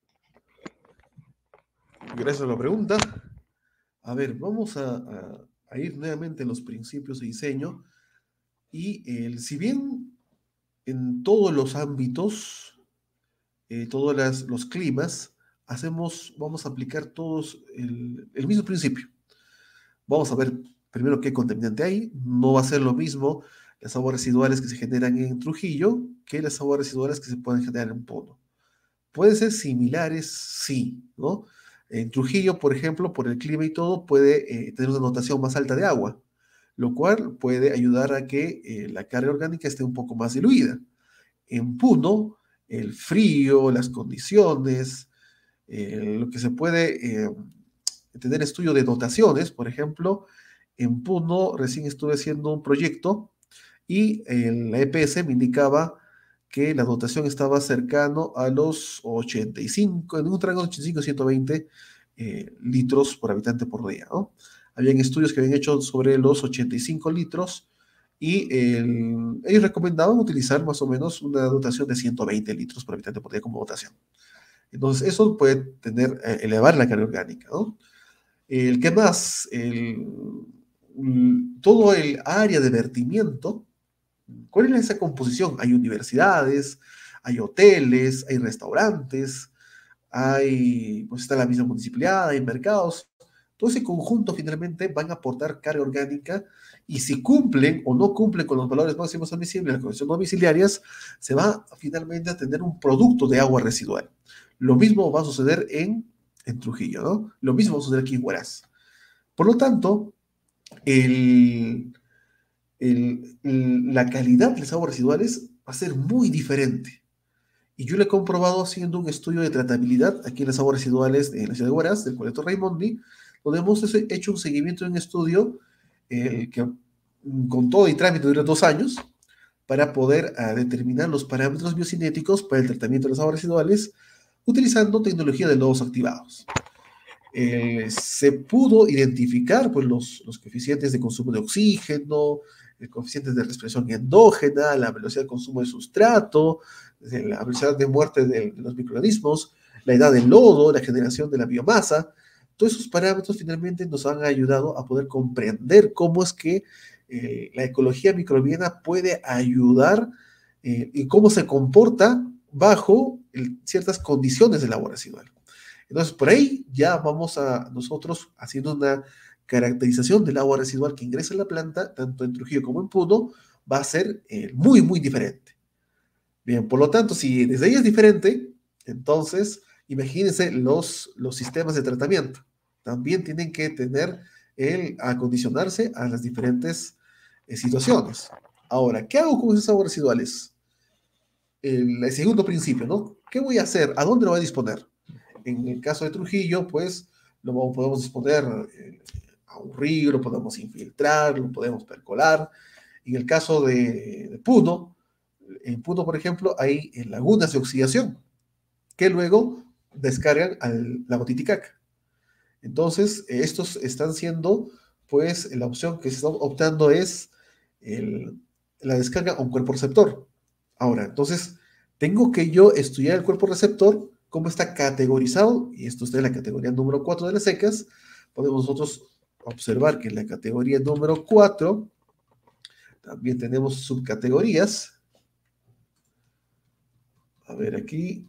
Speaker 1: Gracias a la pregunta. A ver, vamos a ir nuevamente en los principios de diseño. Y si bien en todos los ámbitos, todos los climas, vamos a aplicar todos el mismo principio. Vamos a ver primero qué contaminante hay. No va a ser lo mismo las aguas residuales que se generan en Trujillo que las aguas residuales que se pueden generar en Puno. Pueden ser similares, sí, ¿no? En Trujillo, por ejemplo, por el clima y todo, puede tener una notación más alta de agua, lo cual puede ayudar a que la carga orgánica esté un poco más diluida. En Puno, el frío, las condiciones, lo que se puede tener estudio de dotaciones, por ejemplo, en Puno recién estuve haciendo un proyecto y la EPS me indicaba que la dotación estaba cercano a los 85, en un rango de 85 a 120 litros por habitante por día, ¿no? Habían estudios que habían hecho sobre los 85 litros y ellos recomendaban utilizar más o menos una dotación de 120 litros por habitante por día como dotación. Entonces, eso puede elevar la carga orgánica, ¿no? ¿Qué más? Todo el área de vertimiento, ¿cuál es esa composición? Hay universidades, hay hoteles, hay restaurantes, pues está la misma municipalidad, hay mercados. Todo ese conjunto finalmente van a aportar carga orgánica y si cumplen o no cumplen con los valores máximos admisibles, las condiciones domiciliarias, se va finalmente a tener un producto de agua residual. Lo mismo va a suceder en Trujillo, ¿no? Lo mismo va a suceder aquí en Huaraz. Por lo tanto, la calidad de las aguas residuales va a ser muy diferente. Y yo lo he comprobado haciendo un estudio de tratabilidad aquí en las aguas residuales de la ciudad de Huaraz, del Colegio Raimondi, donde hemos hecho un seguimiento de un estudio que con todo y trámite dura 2 años para poder determinar los parámetros biocinéticos para el tratamiento de las aguas residuales utilizando tecnología de lodos activados. Se pudo identificar pues, los coeficientes de consumo de oxígeno, coeficientes de respiración endógena, la velocidad de consumo de sustrato, la velocidad de muerte de los microorganismos, la edad del lodo, la generación de la biomasa. Todos esos parámetros finalmente nos han ayudado a poder comprender cómo es que la ecología microbiana puede ayudar y cómo se comporta bajo ciertas condiciones del agua residual. Entonces, por ahí ya vamos a nosotros haciendo una caracterización del agua residual que ingresa en la planta, tanto en Trujillo como en Puno, va a ser muy, muy diferente. Bien, por lo tanto, si desde ahí es diferente, entonces imagínense los sistemas de tratamiento. También tienen que tener el acondicionarse a las diferentes situaciones. Ahora, ¿qué hago con esas aguas residuales? El segundo principio, ¿no? ¿Qué voy a hacer? ¿A dónde lo voy a disponer? En el caso de Trujillo, pues lo podemos disponer a un río, lo podemos infiltrar, lo podemos percolar. En el caso de Puno, en Puno, por ejemplo, hay lagunas de oxidación que luego descargan al lago Titicaca. Entonces, estos están siendo, pues, la opción que se está optando es la descarga a un cuerpo receptor. Ahora, entonces, tengo que yo estudiar el cuerpo receptor, cómo está categorizado, y esto está en la categoría número 4 de las secas. Podemos nosotros observar que en la categoría número 4 también tenemos subcategorías. A ver aquí.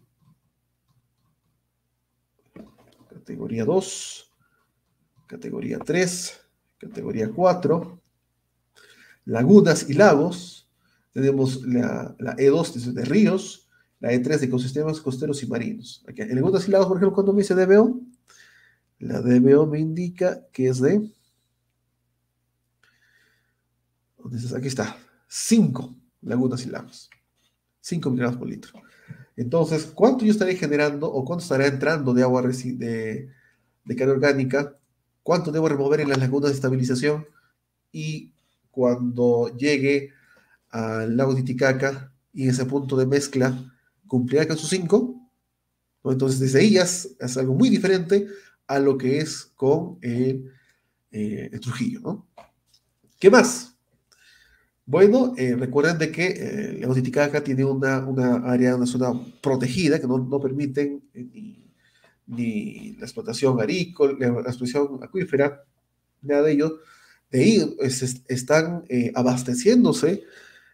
Speaker 1: Categoría 2, categoría 3, categoría 4, lagunas y lagos. Tenemos la E2 de ríos, la E3 de ecosistemas costeros y marinos. Aquí, en lagunas y lagos, por ejemplo, cuando me dice DBO, la DBO me indica que es de... Aquí está, 5 lagunas y lagos, 5 miligramos por litro. Entonces, ¿cuánto yo estaré generando o cuánto estará entrando de agua de carga orgánica? ¿Cuánto debo remover en las lagunas de estabilización? Y cuando llegue al lago Titicaca y ese punto de mezcla cumplirá con sus 5, ¿no? Entonces desde ahí ya es algo muy diferente a lo que es con el Trujillo, ¿no? ¿Qué más? Bueno, recuerden de que el lago Titicaca tiene una área, una zona protegida que no permiten ni la explotación agrícola, la explotación acuífera, nada de ello. De ahí están abasteciéndose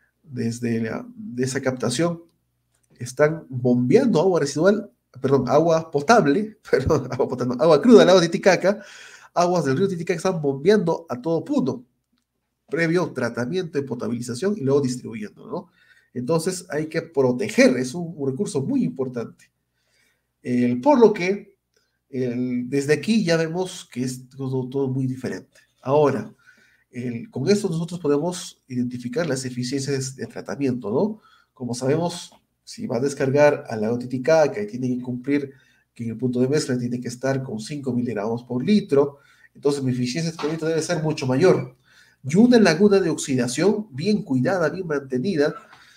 Speaker 1: de esa captación, están bombeando agua residual, perdón, agua potable, perdón, agua potable, no, agua cruda del lago Titicaca, aguas del río Titicaca están bombeando a todo punto, previo tratamiento y potabilización y luego distribuyendo, ¿no? Entonces hay que proteger, es un recurso muy importante. Por lo que desde aquí ya vemos que es todo muy diferente. Ahora, con esto nosotros podemos identificar las eficiencias de tratamiento, ¿no? Como sabemos, si va a descargar al lago Titicaca y tiene que cumplir que en el punto de mezcla tiene que estar con 5 miligramos por litro, entonces mi eficiencia de tratamiento debe ser mucho mayor. Y una laguna de oxidación bien cuidada, bien mantenida,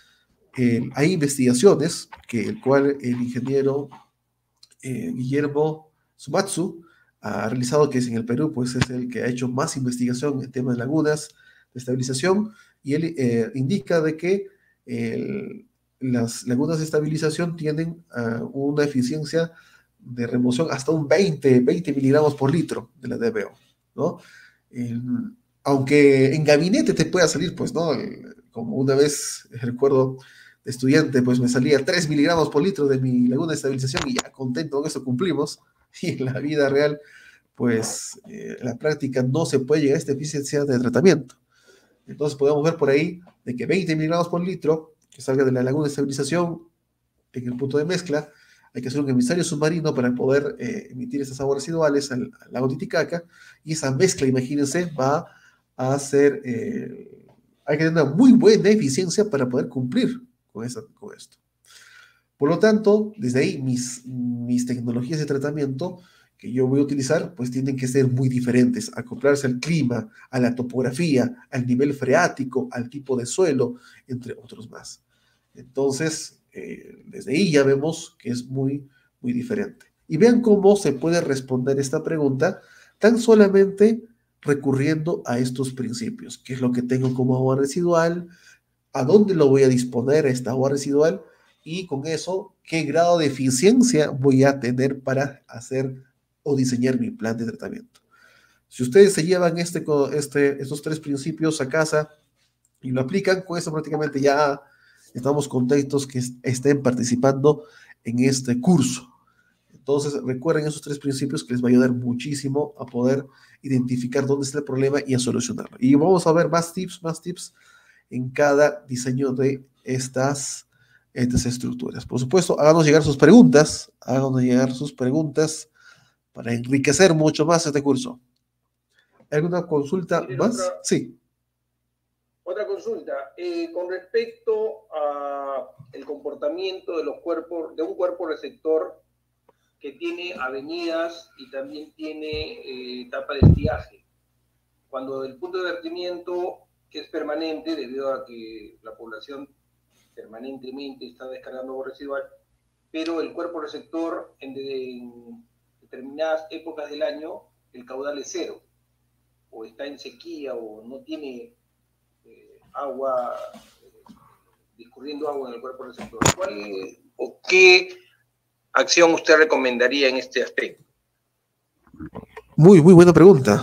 Speaker 1: hay investigaciones que el cual el ingeniero Guillermo Sumatsu ha realizado, que es en el Perú, pues es el que ha hecho más investigación en temas de lagunas de estabilización, y él indica de que las lagunas de estabilización tienen una eficiencia de remoción hasta un 20 miligramos por litro de la DBO, ¿no? Aunque en gabinete te pueda salir, pues, ¿no? Como una vez recuerdo de estudiante, pues me salía 3 miligramos por litro de mi laguna de estabilización y ya contento con eso cumplimos. Y en la vida real, pues en la práctica no se puede llegar a esta eficiencia de tratamiento. Entonces podemos ver por ahí de que 20 miligramos por litro que salga de la laguna de estabilización en el punto de mezcla, hay que hacer un emisario submarino para poder emitir esas aguas residuales al lago Titicaca, y esa mezcla, imagínense, va a ser, hay que tener una muy buena eficiencia para poder cumplir con esto. Por lo tanto, desde ahí mis tecnologías de tratamiento que yo voy a utilizar, pues tienen que ser muy diferentes, acoplarse al clima, a la topografía, al nivel freático, al tipo de suelo, entre otros más. Entonces, desde ahí ya vemos que es muy, muy diferente. Y vean cómo se puede responder esta pregunta tan solamente recurriendo a estos principios. ¿Qué es lo que tengo como agua residual? ¿A dónde lo voy a disponer esta agua residual? Y con eso, ¿qué grado de eficiencia voy a tener para hacer o diseñar mi plan de tratamiento? Si ustedes se llevan estos 3 principios a casa y lo aplican, con eso prácticamente ya estamos contentos que estén participando en este curso. Entonces, recuerden esos 3 principios que les va a ayudar muchísimo a poder identificar dónde está el problema y a solucionarlo. Y vamos a ver más tips en cada diseño de estas estructuras. Por supuesto, háganos llegar sus preguntas para enriquecer mucho más este curso. ¿Alguna consulta más? Sí.
Speaker 2: Otra consulta. Con respecto a el comportamiento de los cuerpos, de un cuerpo receptor que tiene avenidas y también tiene etapa de estiaje. Cuando el punto de vertimiento es permanente, debido a que la población permanentemente está descargando agua residual, pero el cuerpo receptor en determinadas épocas del año el caudal es cero, o está en sequía, o no tiene agua, discurriendo agua en el cuerpo receptor. ¿Cuál o qué acción usted recomendaría en este aspecto?
Speaker 1: Muy buena pregunta.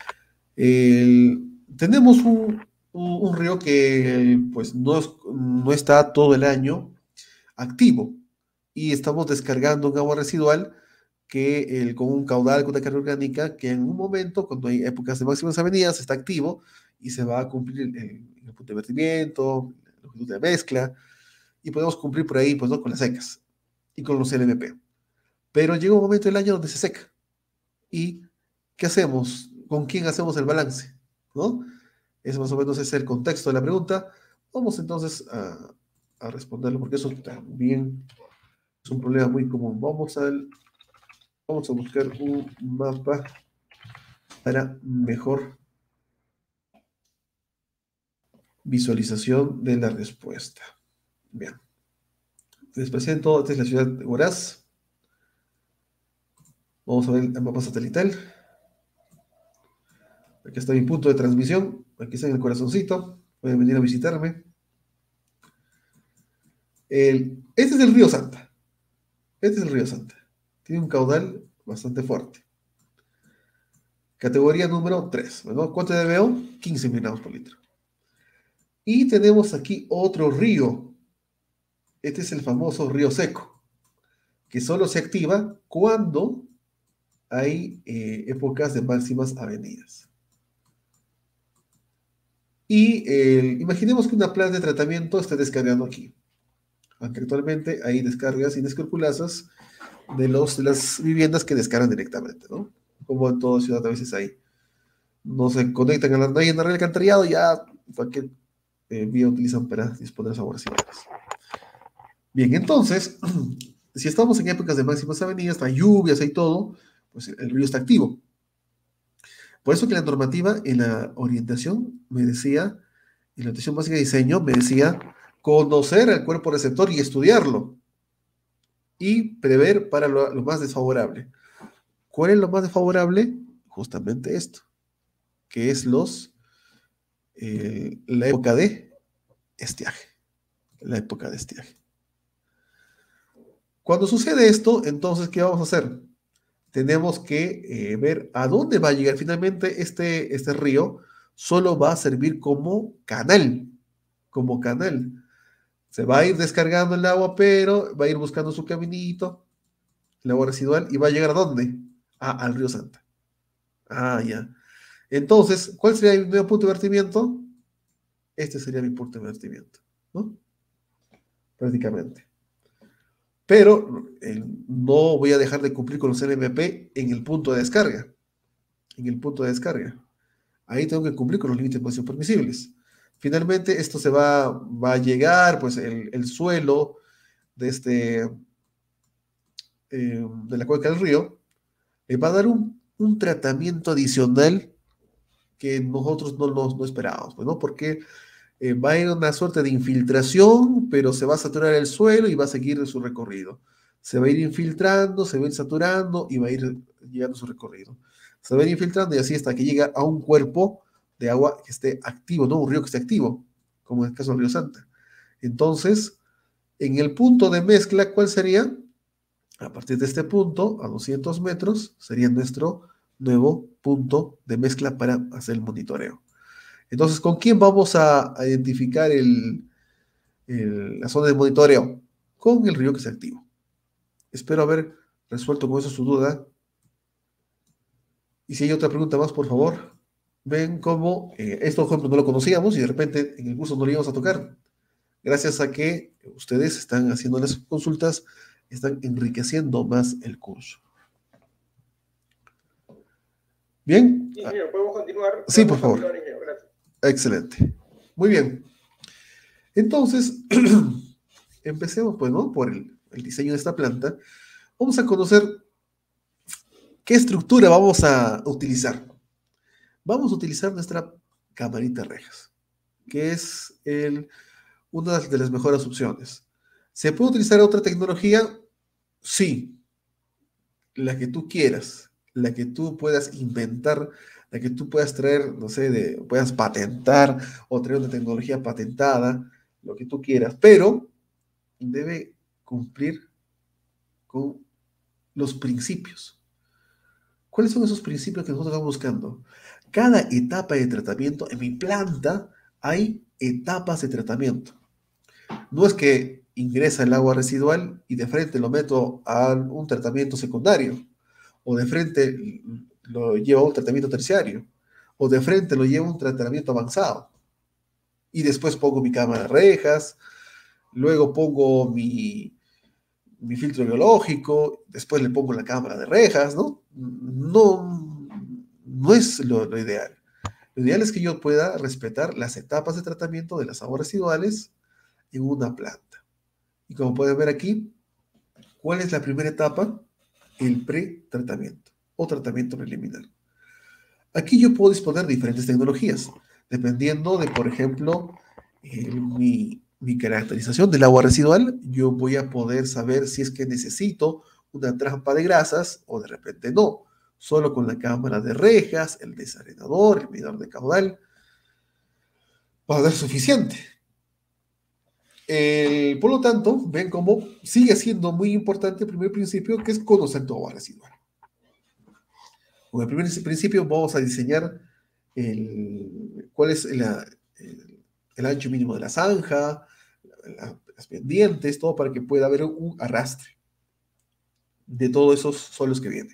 Speaker 1: Tenemos un río que pues no está todo el año activo y estamos descargando un agua residual que con un caudal, con una carga orgánica que en un momento, cuando hay épocas de máximas avenidas, está activo y se va a cumplir el punto de vertimiento, la longitud de mezcla, y podemos cumplir por ahí, pues, ¿no? Con las secas y con los LMP. Pero llega un momento del año donde se seca. ¿Y qué hacemos? ¿Con quién hacemos el balance? ¿No? Ese más o menos es el contexto de la pregunta. Vamos entonces a responderlo, porque eso también es un problema muy común. Vamos a buscar un mapa para mejor visualización de la respuesta. Bien. Les presento, esta es la ciudad de Huaraz. Vamos a ver el mapa satelital. Aquí está mi punto de transmisión. Aquí está en el corazoncito. Pueden venir a visitarme. Este es el río Santa. Este es el río Santa. Tiene un caudal bastante fuerte. Categoría número 3. ¿No? ¿Cuánto de DBO? 15 miligramos por litro. Y tenemos aquí otro río. Este es el famoso río seco, que solo se activa cuando hay épocas de máximas avenidas. Y imaginemos que una planta de tratamiento esté descargando aquí. Aunque actualmente hay descargas inescrupulosas de las viviendas que descargan directamente, ¿no? Como en toda ciudad a veces hay. No se conectan a la red de alcantarillado, ya cualquier vía utilizan para disponer de aguas residuales. Bien, entonces, si estamos en épocas de máximas avenidas, hay lluvias, hay todo, pues el río está activo. Por eso que la normativa en la orientación me decía, en la orientación básica de diseño, me decía conocer al cuerpo receptor y estudiarlo y prever para lo más desfavorable. ¿Cuál es lo más desfavorable? Justamente esto, que es la época de estiaje. La época de estiaje. Cuando sucede esto, entonces, ¿qué vamos a hacer? Tenemos que ver a dónde va a llegar. Finalmente, este río solo va a servir como canal. Como canal. Se va a ir descargando el agua, pero va a ir buscando su caminito, el agua residual, y va a llegar ¿a dónde? Al río Santa. Ya. Entonces, ¿cuál sería mi nuevo punto de vertimiento? Este sería mi punto de vertimiento, ¿no? Prácticamente. Pero no voy a dejar de cumplir con los LMP en el punto de descarga. En el punto de descarga. Ahí tengo que cumplir con los límites de posición permisibles. Finalmente, esto va a llegar, pues el suelo de de la cuenca del río, le va a dar un tratamiento adicional que nosotros no esperábamos, pues, ¿no? Porque va a ir una suerte de infiltración, pero se va a saturar el suelo y va a seguir su recorrido. Se va a ir infiltrando, se va a ir saturando y va a ir llegando a su recorrido. Se va a ir infiltrando y así hasta que llega a un cuerpo de agua que esté activo, no un río que esté activo, como en el caso del río Santa. Entonces, en el punto de mezcla, ¿cuál sería? A partir de este punto, a 200 metros, sería nuestro nuevo punto de mezcla para hacer el monitoreo. Entonces, ¿con quién vamos a identificar la zona de monitoreo? Con el río que se activa. Espero haber resuelto con eso su duda. Y si hay otra pregunta más, por favor. Ven cómo esto, por ejemplo, no lo conocíamos y de repente en el curso no lo íbamos a tocar. Gracias a que ustedes están haciendo las consultas, están enriqueciendo más el curso. ¿Bien?
Speaker 2: Sí, ingeniero, podemos continuar.
Speaker 1: Sí, por favor.
Speaker 2: Ingeniero, gracias.
Speaker 1: Excelente. Muy bien. Entonces, empecemos, pues, ¿no? Por el diseño de esta planta. Vamos a conocer qué estructura vamos a utilizar. Vamos a utilizar nuestra camarita rejas, que es una de las mejores opciones. ¿Se puede utilizar otra tecnología? Sí, la que tú quieras, la que tú puedas inventar, la que tú puedas traer, no sé, puedas patentar o traer una tecnología patentada, lo que tú quieras, pero debe cumplir con los principios. ¿Cuáles son esos principios que nosotros estamos buscando? Cada etapa de tratamiento, en mi planta hay etapas de tratamiento. No es que ingresa el agua residual y de frente lo meto a un tratamiento secundario, o de frente lo llevo a un tratamiento terciario, o de frente lo llevo a un tratamiento avanzado. Y después pongo mi cámara de rejas, luego pongo mi filtro biológico, después le pongo la cámara de rejas, ¿no? No es lo ideal. Lo ideal es que yo pueda respetar las etapas de tratamiento de las aguas residuales en una planta. Y como pueden ver aquí, ¿cuál es la primera etapa? El pretratamiento o tratamiento preliminar. Aquí yo puedo disponer de diferentes tecnologías, dependiendo de, por ejemplo, mi caracterización del agua residual. Yo voy a poder saber si es que necesito una trampa de grasas o de repente no. Solo con la cámara de rejas, el desarenador, el medidor de caudal, va a ser suficiente. Por lo tanto, ven cómo sigue siendo muy importante el primer principio, que es conocer tu agua residual. Con el primer principio vamos a diseñar cuál es el ancho mínimo de la zanja, las pendientes, todo para que pueda haber un arrastre de todos esos solos que vienen.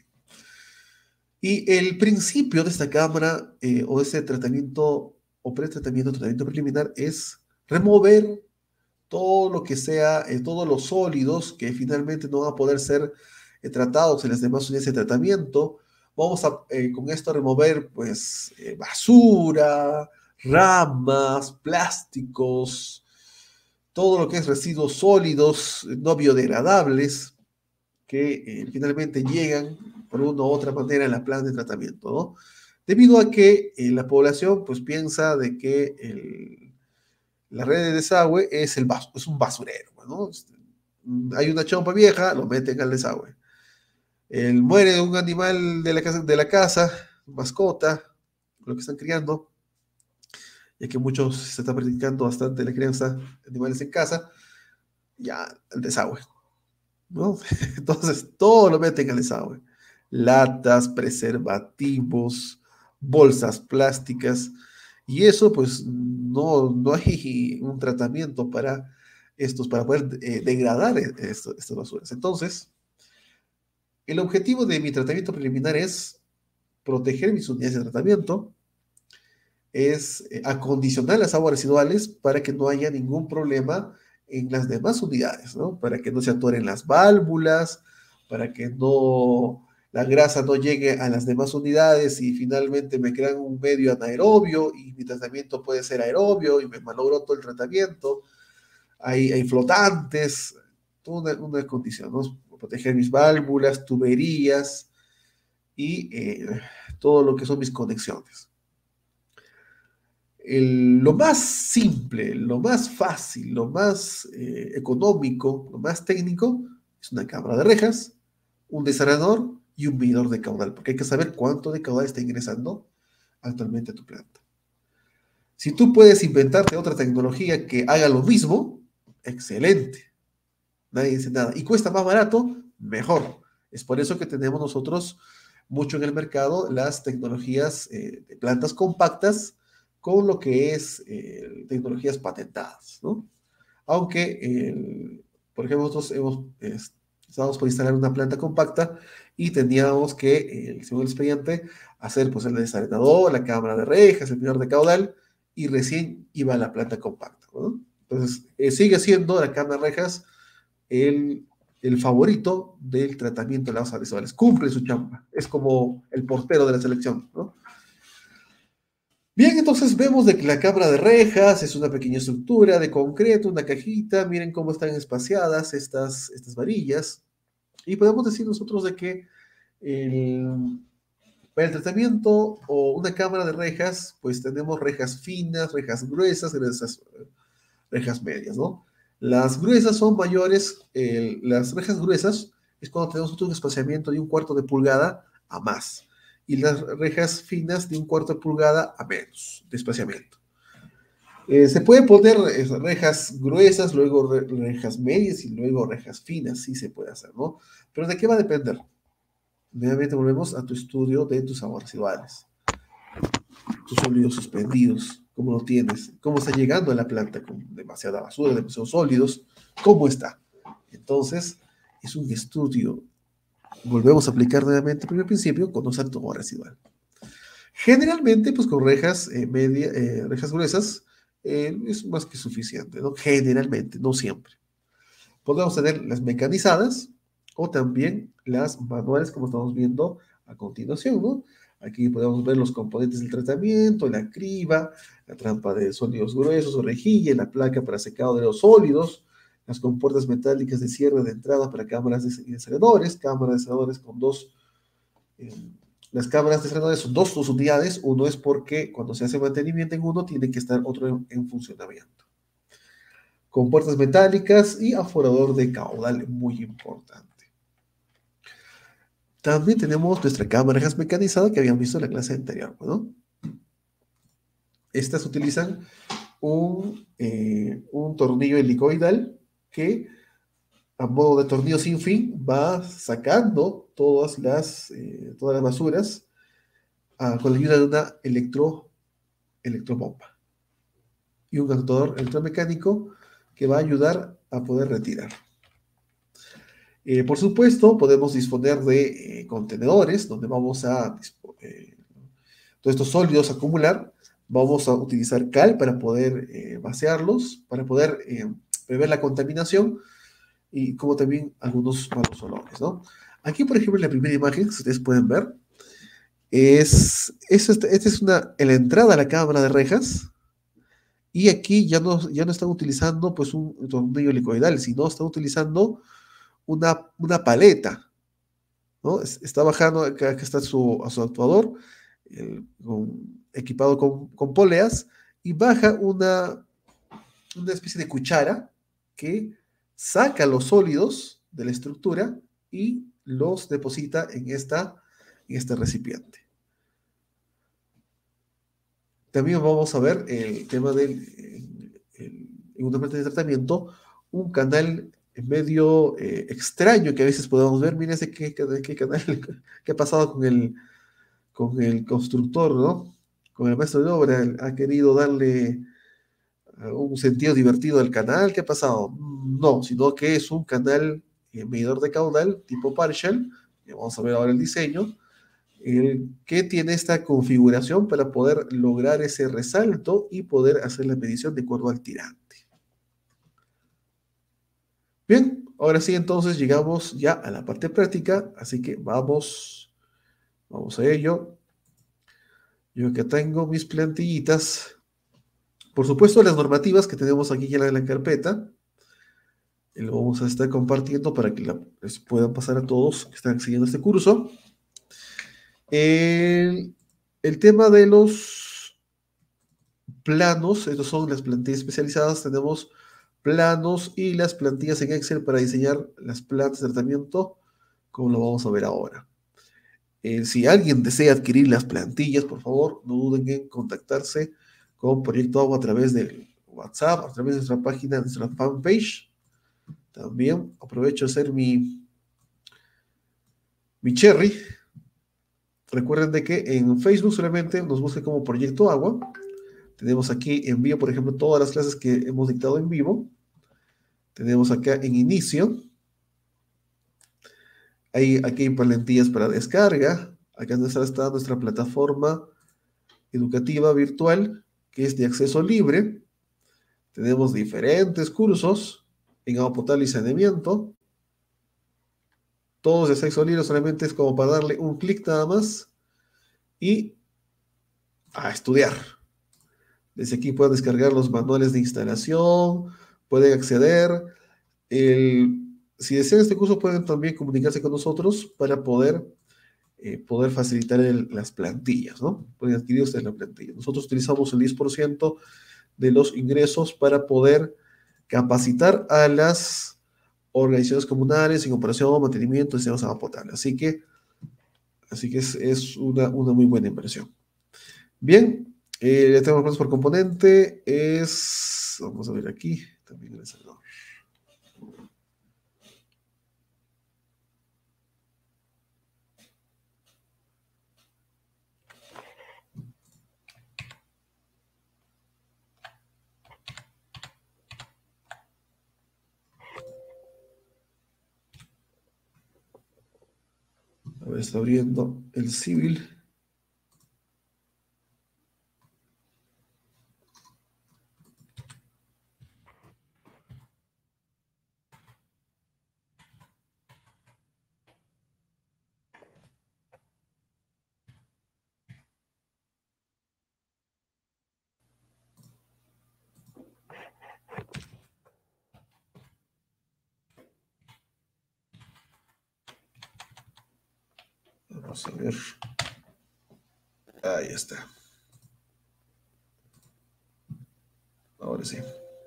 Speaker 1: Y el principio de esta cámara o de este tratamiento o tratamiento preliminar es remover todo lo que sea, todos los sólidos que finalmente no van a poder ser tratados en las demás unidades de tratamiento. Vamos a con esto remover pues basura, ramas, plásticos, todo lo que es residuos sólidos, no biodegradables, que finalmente llegan por una u otra manera en la planta de tratamiento, ¿no? Debido a que la población pues piensa de que la red de desagüe es un basurero, ¿no? Hay una chompa vieja, lo meten al desagüe. Muere un animal de la casa, mascota, lo que están criando, ya que muchos se está practicando bastante la crianza de animales en casa, ya al desagüe, ¿no? Entonces, todo lo meten al desagüe. Latas, preservativos, bolsas plásticas, y eso pues no hay un tratamiento para poder degradar estas basuras. Entonces, el objetivo de mi tratamiento preliminar es proteger mis unidades de tratamiento, es acondicionar las aguas residuales para que no haya ningún problema en las demás unidades, ¿no? Para que no se atoren las válvulas, para que la grasa no llegue a las demás unidades y finalmente me crean un medio anaerobio y mi tratamiento puede ser aerobio y me malogro todo el tratamiento. Hay flotantes, toda una condición, ¿no? Proteger mis válvulas, tuberías y todo lo que son mis conexiones. Lo más simple, lo más fácil, lo más económico, lo más técnico es una cámara de rejas, un desarenador y un medidor de caudal, porque hay que saber cuánto de caudal está ingresando actualmente a tu planta. Si tú puedes inventarte otra tecnología que haga lo mismo, excelente. Nadie dice nada. Y cuesta más barato, mejor. Es por eso que tenemos nosotros mucho en el mercado las tecnologías de plantas compactas con lo que es tecnologías patentadas, ¿no? Aunque, por ejemplo, nosotros estábamos por instalar una planta compacta y teníamos que, según el expediente, hacer pues el desarenador, la cámara de rejas, el medidor de caudal, y recién iba a la planta compacta, ¿no? Entonces, sigue siendo la cámara de rejas el el favorito del tratamiento de las aguas residuales. Cumple su chamba. Es como el portero de la selección, ¿no? Bien, entonces vemos de que la cámara de rejas es una pequeña estructura de concreto, una cajita. Miren cómo están espaciadas estas varillas. Y podemos decir nosotros de que para el tratamiento o una cámara de rejas, pues tenemos rejas finas, rejas gruesas, rejas medias, ¿no? Las gruesas son mayores, las rejas gruesas es cuando tenemos un espaciamiento de 1/4 de pulgada a más, y las rejas finas de 1/4 de pulgada a menos de espaciamiento. Se puede poner rejas gruesas, luego rejas medias y luego rejas finas, sí se puede hacer, ¿no? Pero ¿de qué va a depender? Nuevamente volvemos a tu estudio de tus aguas residuales, tus sólidos suspendidos, cómo lo tienes, cómo está llegando a la planta con demasiada basura, demasiados sólidos, cómo está. Entonces, es un estudio. Volvemos a aplicar nuevamente el primer principio, conocer tu agua residual. Generalmente, pues con rejas rejas gruesas, es más que suficiente, ¿no? Generalmente, no siempre. Podemos tener las mecanizadas o también las manuales, como estamos viendo a continuación, ¿no? Aquí podemos ver los componentes del tratamiento, la criba, la trampa de sólidos gruesos o rejilla, la placa para secado de los sólidos, las compuertas metálicas de cierre de entrada para cámaras de desaladores, con dos. Las cámaras de desaladores son dos unidades. Uno es porque cuando se hace mantenimiento en uno, tiene que estar otro en funcionamiento. Compuertas metálicas y aforador de caudal, muy importante. También tenemos nuestra cámara mecanizada que habíamos visto en la clase anterior, ¿no? Estas utilizan un tornillo helicoidal que, a modo de tornillo sin fin, va sacando todas las basuras con la ayuda de una electrobomba y un actuador electromecánico que va a ayudar a poder retirar. Por supuesto, podemos disponer de contenedores donde vamos a todos estos sólidos acumular. Vamos a utilizar cal para poder vaciarlos, para poder prever la contaminación y como también algunos malos olores, ¿no? Aquí, por ejemplo, en la primera imagen que ustedes pueden ver, esta es la entrada a la cámara de rejas, y aquí ya no están utilizando pues un tornillo helicoidal, sino están utilizando una paleta, ¿no? Está bajando, acá está su actuador, equipado con poleas, y baja una especie de cuchara que saca los sólidos de la estructura y los deposita en este recipiente. También vamos a ver el tema en una parte de tratamiento, un canal medio extraño que a veces podemos ver. Miren qué canal, qué ha pasado con el constructor, ¿no? Con el maestro de obra. Ha querido darle un sentido divertido al canal. ¿Qué ha pasado? No, sino que es un canal medidor de caudal tipo partial. Vamos a ver ahora el diseño, que tiene esta configuración para poder lograr ese resalto y poder hacer la medición de acuerdo al tirante. Bien, ahora sí, entonces llegamos ya a la parte práctica, así que vamos a ello. Yo acá tengo mis plantillitas. Por supuesto, las normativas que tenemos aquí ya en la carpeta, lo vamos a estar compartiendo para que les puedan pasar a todos que están siguiendo este curso. El tema de los planos, estos son las plantillas especializadas. Tenemos planos y las plantillas en Excel para diseñar las plantas de tratamiento, como lo vamos a ver ahora. Si alguien desea adquirir las plantillas, por favor, no duden en contactarse con Proyecto Agua a través del WhatsApp, a través de nuestra página, de nuestra fanpage. También aprovecho de hacer mi cherry. Recuerden de que en Facebook solamente nos busquen como Proyecto Agua. Tenemos aquí en vivo, por ejemplo, todas las clases que hemos dictado en vivo. Tenemos acá en inicio. Aquí hay plantillas para descarga. Acá está nuestra plataforma educativa virtual, que es de acceso libre. Tenemos diferentes cursos en agua potable y saneamiento. todos de sexo libre, solamente es como para darle un clic nada más y a estudiar. Desde aquí pueden descargar los manuales de instalación, pueden acceder. Si desean este curso, pueden también comunicarse con nosotros para poder facilitar las plantillas, ¿no? Pueden adquirir ustedes la plantilla. Nosotros utilizamos el 10% de los ingresos para poder capacitar a las organizaciones comunales en operación, mantenimiento de sistemas de agua potable. Así que es una muy buena inversión. Bien, ya tenemos planes por componente. Vamos a ver aquí, también el saldo. A ver, está abriendo el civil. Vamos a ver. Ahí está. Ahora sí.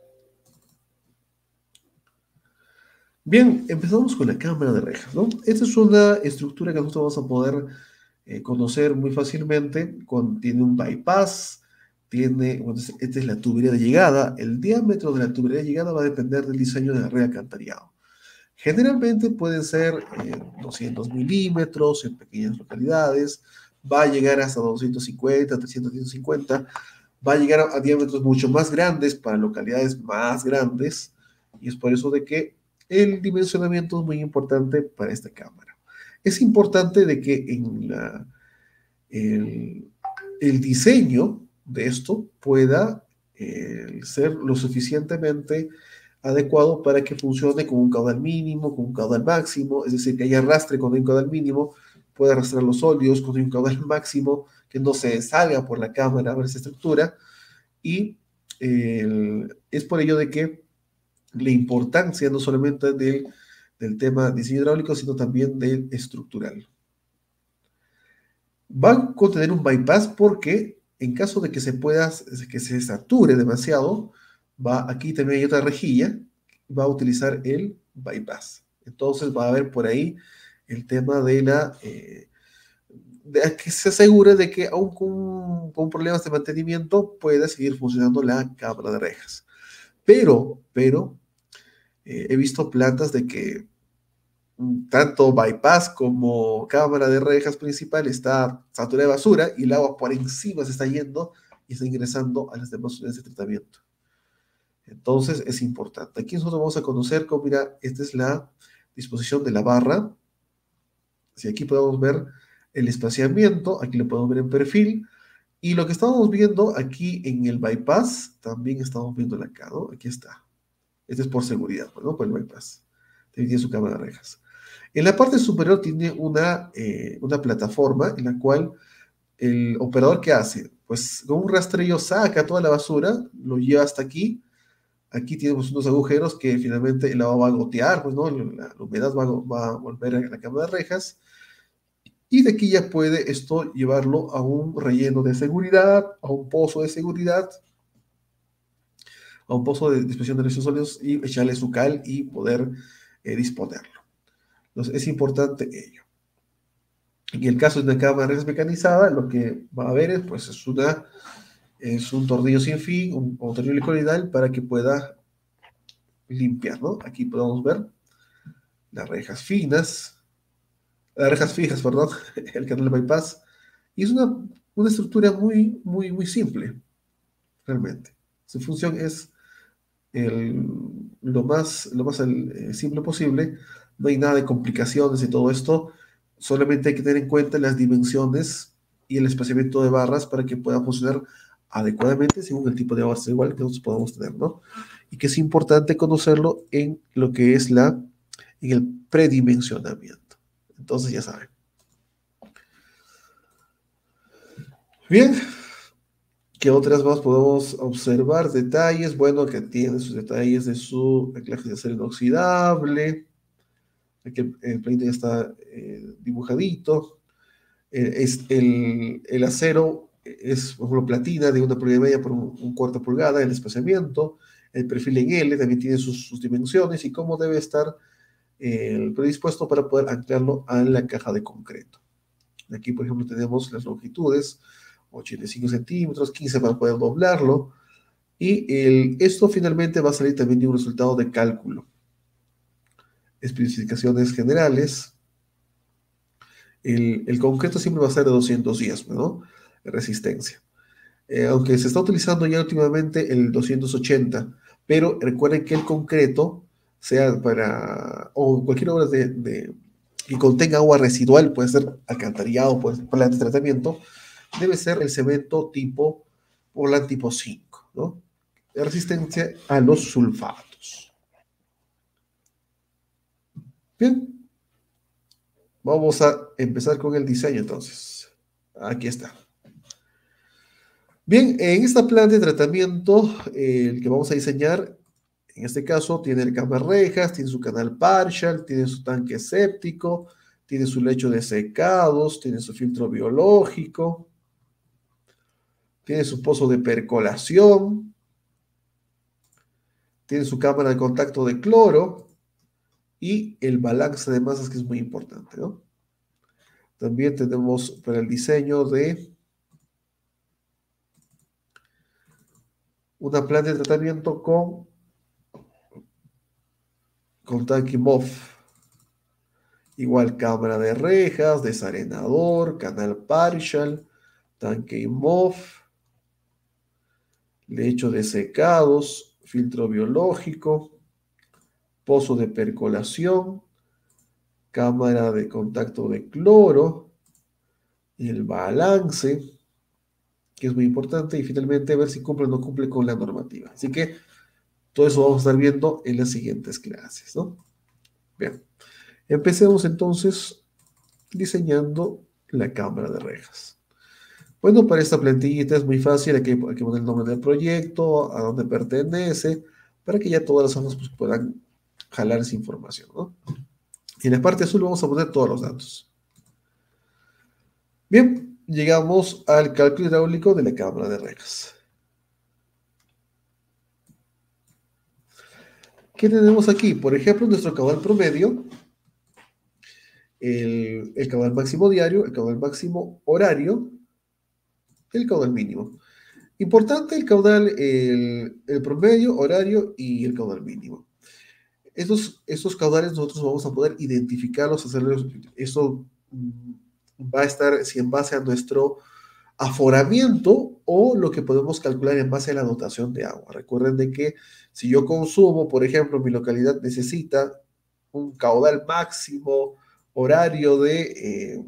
Speaker 1: Bien, empezamos con la cámara de rejas, ¿no? Esta es una estructura que nosotros vamos a poder conocer muy fácilmente. Tiene un bypass, esta es la tubería de llegada. El diámetro de la tubería de llegada va a depender del diseño de la red de alcantarillado. Generalmente pueden ser 200 milímetros en pequeñas localidades, va a llegar hasta 250, 300, 150, va a llegar a diámetros mucho más grandes para localidades más grandes, y es por eso de que el dimensionamiento es muy importante para esta cámara. Es importante de que el diseño de esto pueda ser lo suficientemente adecuado para que funcione con un caudal mínimo, con un caudal máximo, es decir, que haya arrastre con un caudal mínimo, pueda arrastrar los óleos con un caudal máximo, que no se salga por la cámara a ver esa estructura, y es por ello de que la importancia no solamente del tema diseño hidráulico, sino también del estructural. Va a contener un bypass porque en caso de que que se sature demasiado, aquí también hay otra rejilla, va a utilizar el bypass. Entonces va a haber por ahí el tema de que se asegure de que aún con problemas de mantenimiento pueda seguir funcionando la cámara de rejas. Pero he visto plantas de que tanto bypass como cámara de rejas principal está saturada de basura y el agua por encima se está yendo y está ingresando a las demás unidades de tratamiento. Entonces es importante. Aquí nosotros vamos a conocer cómo, mira, esta es la disposición de la barra. Si aquí podemos ver el espaciamiento, aquí lo podemos ver en perfil. Y lo que estamos viendo aquí en el bypass, también estamos viendo acá, ¿no? Aquí está. Este es por seguridad, ¿no? Por el bypass. Tiene su cámara de rejas. En la parte superior tiene una plataforma en la cual el operador, ¿qué hace? Pues con un rastrillo saca toda la basura, lo lleva hasta aquí. Aquí tenemos unos agujeros que finalmente el agua va a gotear, pues, ¿no? La humedad va a volver a la cámara de rejas. Y de aquí ya puede esto llevarlo a un relleno de seguridad, a un pozo de seguridad, a un pozo de disposición de residuos sólidos y echarle su cal y poder disponerlo. Entonces es importante ello. En el caso de una cámara de rejas mecanizada, lo que va a haber es un tornillo sin fin, un tornillo helicoidal para que pueda limpiar, ¿no? Aquí podemos ver las rejas fijas, perdón, el canal de bypass. Y es una estructura muy, muy, muy simple, realmente. Su función es lo más simple posible. No hay nada de complicaciones y todo esto. Solamente hay que tener en cuenta las dimensiones y el espaciamiento de barras para que pueda funcionar adecuadamente según el tipo de barras igual que nosotros podamos tener, ¿no? Y que es importante conocerlo en lo que es en el predimensionamiento. Entonces ya saben. Bien, ¿qué otras más podemos observar? Detalles, bueno, que tiene sus detalles de su anclaje de acero inoxidable. Aquí el planito ya está dibujadito. El acero es, por ejemplo, platina de 1,5 pulgada por 1/4 pulgada, el espaciamiento. El perfil en L también tiene sus dimensiones y cómo debe estar predispuesto para poder anclarlo a la caja de concreto. Aquí, por ejemplo, tenemos las longitudes, 85 centímetros, 15 para poder doblarlo. Y esto finalmente va a salir también de un resultado de cálculo. Especificaciones generales. El concreto siempre va a ser de 210, ¿no? De resistencia. Aunque se está utilizando ya últimamente el 280, pero recuerden que el concreto, sea para, o cualquier obra que contenga agua residual, puede ser alcantarillado, puede ser planta de tratamiento, debe ser el cemento tipo Portland tipo 5, ¿no? De resistencia a los sulfatos. Bien, vamos a empezar con el diseño entonces. Aquí está. Bien, en esta planta de tratamiento, el que vamos a diseñar, en este caso, tiene el rejas, tiene su canal partial, tiene su tanque séptico, tiene su lecho de secados, tiene su filtro biológico, tiene su pozo de percolación, tiene su cámara de contacto de cloro y el balance de masas, que es muy importante, ¿no? También tenemos para el diseño de una planta de tratamiento con tanque MOF. Igual cámara de rejas, desarenador, canal partial, tanque MOF, lecho de secados, filtro biológico, pozo de percolación, cámara de contacto de cloro, el balance, que es muy importante, y finalmente ver si cumple o no cumple con la normativa. Así que todo eso vamos a estar viendo en las siguientes clases, ¿no? Bien, empecemos entonces diseñando la cámara de rejas. Bueno, para esta plantillita es muy fácil, hay que poner el nombre del proyecto, a dónde pertenece, para que ya todas las hojas pues, puedan jalar esa información, ¿no? Y en la parte azul vamos a poner todos los datos. Bien, llegamos al cálculo hidráulico de la cámara de rejas. ¿Qué tenemos aquí? Por ejemplo, nuestro caudal promedio, el caudal máximo diario, el caudal máximo horario, el caudal mínimo. Importante el caudal, el promedio, horario y el caudal mínimo. Estos caudales nosotros vamos a poder identificarlos, hacerlos, eso va a estar si en base a nuestro aforamiento o lo que podemos calcular en base a la dotación de agua. Recuerden de que si yo consumo, por ejemplo, mi localidad necesita un caudal máximo horario de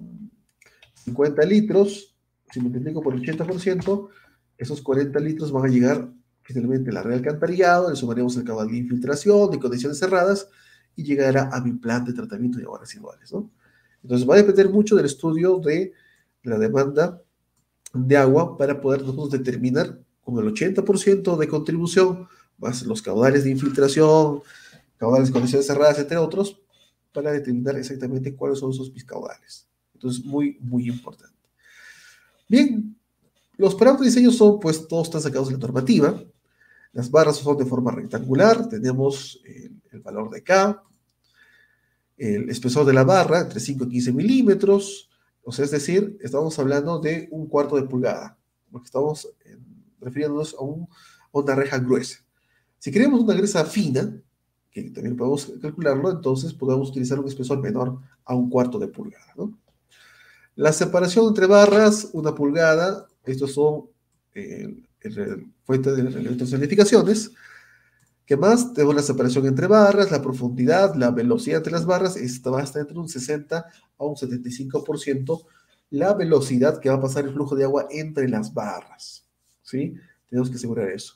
Speaker 1: 50 litros, si multiplico por el 80%, esos 40 litros van a llegar finalmente a la red de alcantarillado, le sumaremos el caudal de infiltración, de condiciones cerradas, y llegará a mi plan de tratamiento de aguas residuales, ¿no? Entonces va a depender mucho del estudio de la demanda de agua para poder nosotros determinar con el 80% de contribución, más los caudales de infiltración, caudales de condiciones cerradas, entre otros, para determinar exactamente cuáles son esos mis caudales. Entonces, muy, muy importante. Bien, los parámetros de diseño son, pues, todos están sacados de la normativa. Las barras son de forma rectangular, tenemos el valor de K, el espesor de la barra entre 5 y 15 milímetros, o sea, es decir, estamos hablando de 1/4 pulgada, porque estamos refiriéndonos a una reja gruesa. Si queremos una gruesa fina, que también podemos calcularlo, entonces podemos utilizar un espesor menor a 1/4 pulgada, ¿no? La separación entre barras, 1 pulgada, estos son fuentes de reglamentación de edificaciones. ¿Qué más? Tenemos la separación entre barras, la profundidad, la velocidad entre las barras, esta va a estar entre un 60 a un 75%, la velocidad que va a pasar el flujo de agua entre las barras, ¿sí? Tenemos que asegurar eso.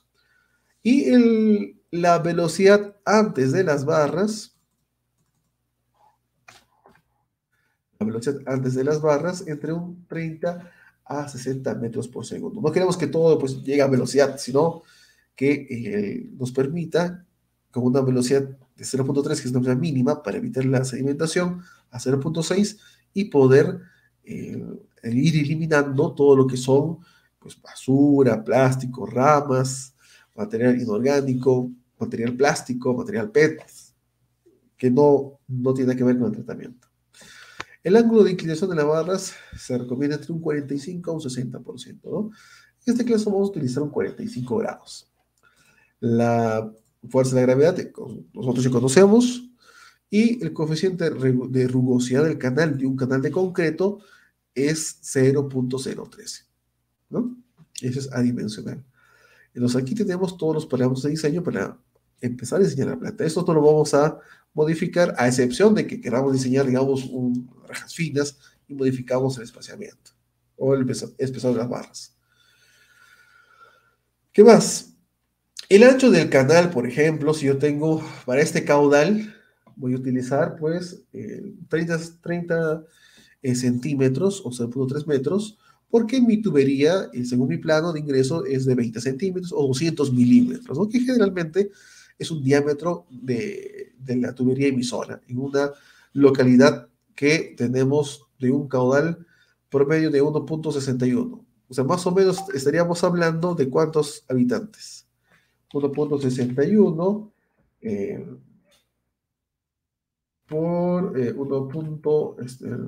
Speaker 1: Y la velocidad antes de las barras, la velocidad antes de las barras entre un 30 a 60 metros por segundo. No queremos que todo pues, llegue a velocidad, sino que nos permita, con una velocidad de 0.3, que es una velocidad mínima para evitar la sedimentación, a 0.6 y poder ir eliminando todo lo que son pues, basura, plástico, ramas, material inorgánico, material plástico, material PET, que no tiene que ver con el tratamiento. El ángulo de inclinación de las barras se recomienda entre un 45 a un 60%, ¿no? En este caso vamos a utilizar un 45 grados. La fuerza de la gravedad nosotros ya conocemos, y el coeficiente de rugosidad del canal de un canal de concreto es 0.013, ¿no? Eso es adimensional. Entonces aquí tenemos todos los parámetros de diseño para empezar a diseñar la planta. Esto no lo vamos a modificar, a excepción de que queramos diseñar, digamos, rejas finas y modificamos el espaciamiento o el espesor de las barras. ¿Qué más? El ancho del canal, por ejemplo, si yo tengo para este caudal, voy a utilizar pues 30 centímetros o 0.3 metros, porque mi tubería, según mi plano de ingreso, es de 20 centímetros o 200 milímetros, ¿no? Que generalmente es un diámetro de la tubería emisora, en una localidad que tenemos de un caudal promedio de 1.61. O sea, más o menos estaríamos hablando de cuántos habitantes. 1.61 por 1.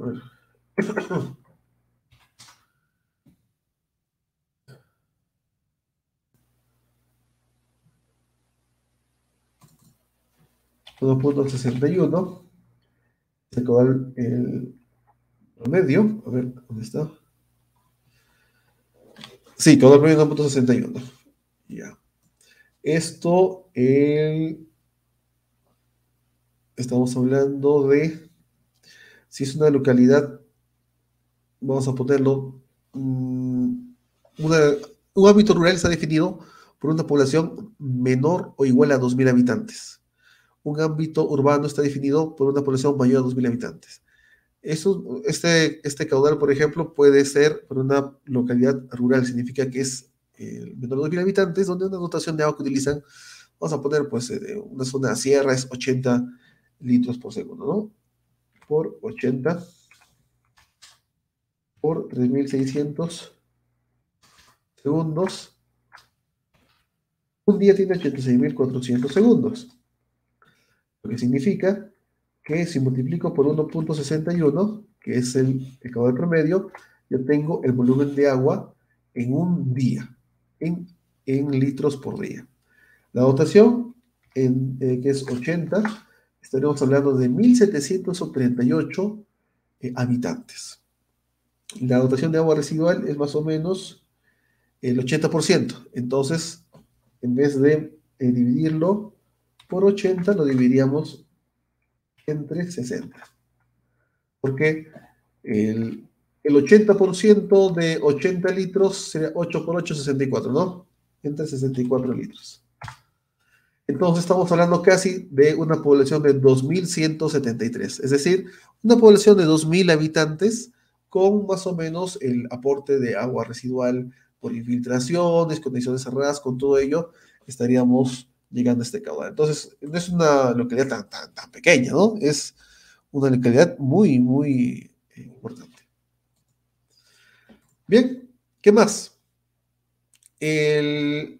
Speaker 1: 1.61, se acabó el promedio, a ver, ¿dónde está? Sí, todo el promedio 1.61. Ya. Esto, estamos hablando de, si es una localidad, vamos a ponerlo, un ámbito rural está definido por una población menor o igual a 2.000 habitantes. Un ámbito urbano está definido por una población mayor a 2.000 habitantes. Este caudal, por ejemplo, puede ser por una localidad rural, significa que es menor de 2.000 habitantes, donde una dotación de agua que utilizan, vamos a poner, pues, una zona de sierra es 80 litros por segundo, ¿no? Por 80 por 3.600 segundos. Un día tiene 86.400 segundos, lo que significa que si multiplico por 1.61, que es el caudal promedio, yo tengo el volumen de agua en un día, en litros por día. La dotación, que es 80, estaremos hablando de 1.738 habitantes. La dotación de agua residual es más o menos el 80%. Entonces, en vez de dividirlo por 80, lo dividiríamos entre 60. Porque el 80% de 80 litros sería 8 por 8, 64, ¿no? Entre 64 litros. Entonces estamos hablando casi de una población de 2.173, es decir, una población de 2.000 habitantes con más o menos el aporte de agua residual por infiltraciones, condiciones cerradas, con todo ello estaríamos llegando a este caudal. Entonces, no es una localidad tan pequeña, ¿no? Es una localidad muy, muy importante. Bien, ¿qué más? El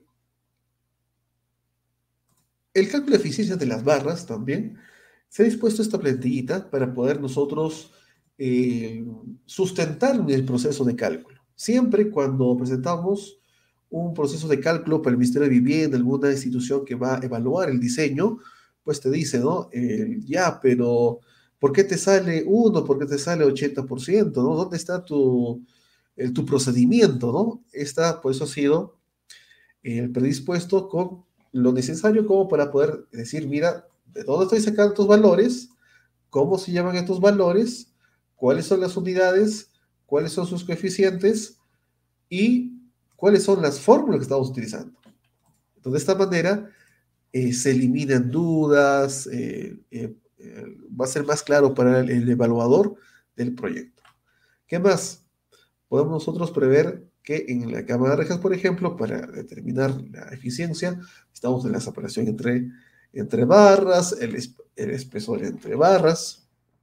Speaker 1: cálculo de eficiencia de las barras también. Se ha dispuesto esta plantillita para poder nosotros sustentar el proceso de cálculo. Siempre cuando presentamos un proceso de cálculo para el Ministerio de Vivienda, alguna institución que va a evaluar el diseño, pues te dice, ¿no? Ya, pero ¿por qué te sale 1? ¿Por qué te sale 80%? ¿No? ¿Dónde está tu procedimiento? ¿No? Por eso ha sido predispuesto con lo necesario como para poder decir, mira, ¿de dónde estoy sacando estos valores? ¿Cómo se llaman estos valores? ¿Cuáles son las unidades? ¿Cuáles son sus coeficientes? ¿Y cuáles son las fórmulas que estamos utilizando? Entonces, de esta manera se eliminan dudas, va a ser más claro para el evaluador del proyecto. ¿Qué más? Podemos nosotros prever que en la cámara de rejas, por ejemplo, para determinar la eficiencia, estamos en la separación entre barras, el espesor entre barras,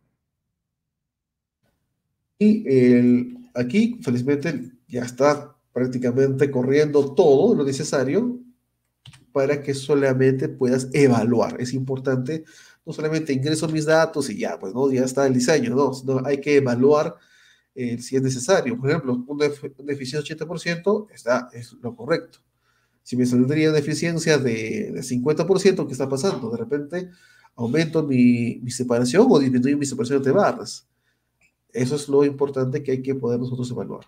Speaker 1: y aquí, felizmente, ya está prácticamente corriendo todo lo necesario para que solamente puedas evaluar. Es importante, no solamente ingreso mis datos y ya, pues no, ya está el diseño, no, sino hay que evaluar si es necesario. Por ejemplo, una eficiencia de 80% es lo correcto. Si me saldría una eficiencia de 50%, ¿qué está pasando? De repente aumento mi separación o disminuyo mi separación de barras. Eso es lo importante que hay que poder nosotros evaluar.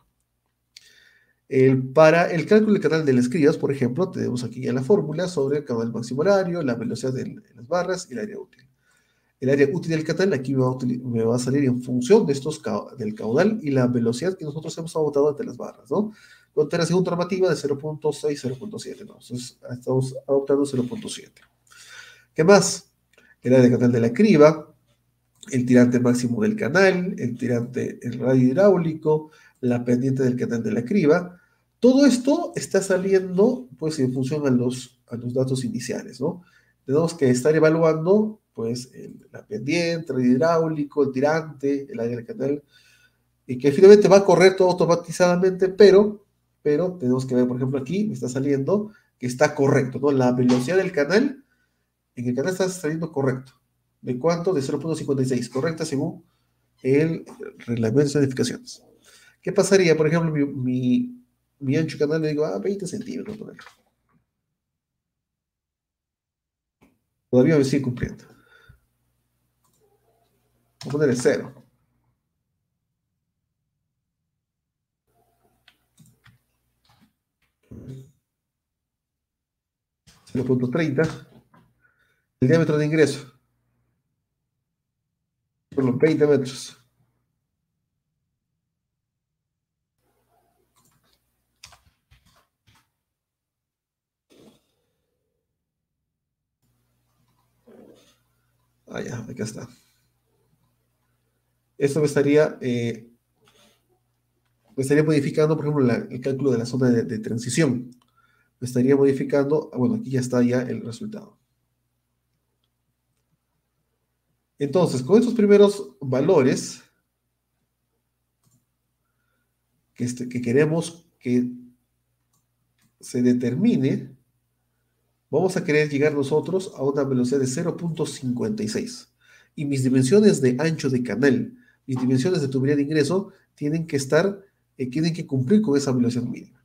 Speaker 1: Para el cálculo del canal de las escribas, por ejemplo, tenemos aquí ya la fórmula sobre el canal máximo horario, la velocidad de las barras y el área útil. El área útil del canal aquí me va a salir en función de del caudal y la velocidad que nosotros hemos adoptado entre las barras, ¿no? Contra la segunda normativa de 0.6, 0.7, ¿no? Entonces estamos adoptando 0.7. ¿Qué más? El área de canal de la criba, el tirante máximo del canal, el radio hidráulico, la pendiente del canal de la criba. Todo esto está saliendo pues en función a los datos iniciales, ¿no? Tenemos que estar evaluando pues la pendiente, el radio hidráulico, el tirante, el área del canal, y que finalmente va a correr todo automatizadamente, pero tenemos que ver, por ejemplo, aquí me está saliendo que está correcto, ¿no? La velocidad del canal, en el canal está saliendo correcto. ¿De cuánto? De 0.56, correcta según el reglamento de edificaciones. ¿Qué pasaría, por ejemplo, mi ancho canal le digo, 20 centímetros, por ejemplo. Todavía me sigue cumpliendo. Voy a poner el 0. 0.30. El diámetro de ingreso, por los 20 metros. Ya, acá está. Esto me estaría modificando, por ejemplo, el cálculo de la zona de transición. Me estaría modificando, bueno, aquí ya está ya el resultado. Entonces, con estos primeros valores que queremos que se determine, vamos a querer llegar nosotros a una velocidad de 0.56. Y mis dimensiones de ancho de canal, mis dimensiones de tubería de ingreso, tienen que cumplir con esa velocidad mínima.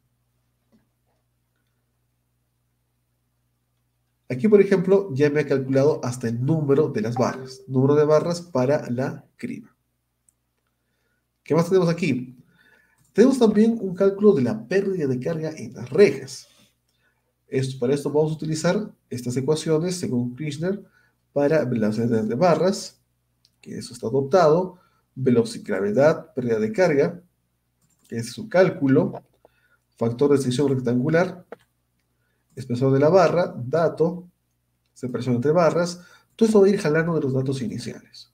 Speaker 1: Aquí, por ejemplo, ya me ha calculado hasta el número de las barras, número de barras para la criba. ¿Qué más tenemos aquí? Tenemos también un cálculo de la pérdida de carga en las rejas. Para esto vamos a utilizar estas ecuaciones, según Kirchner, para velocidad de barras, que eso está adoptado, velocidad, gravedad, pérdida de carga, que es su cálculo, factor de sección rectangular, espesor de la barra, dato, separación entre barras. Todo esto va a ir jalando de los datos iniciales.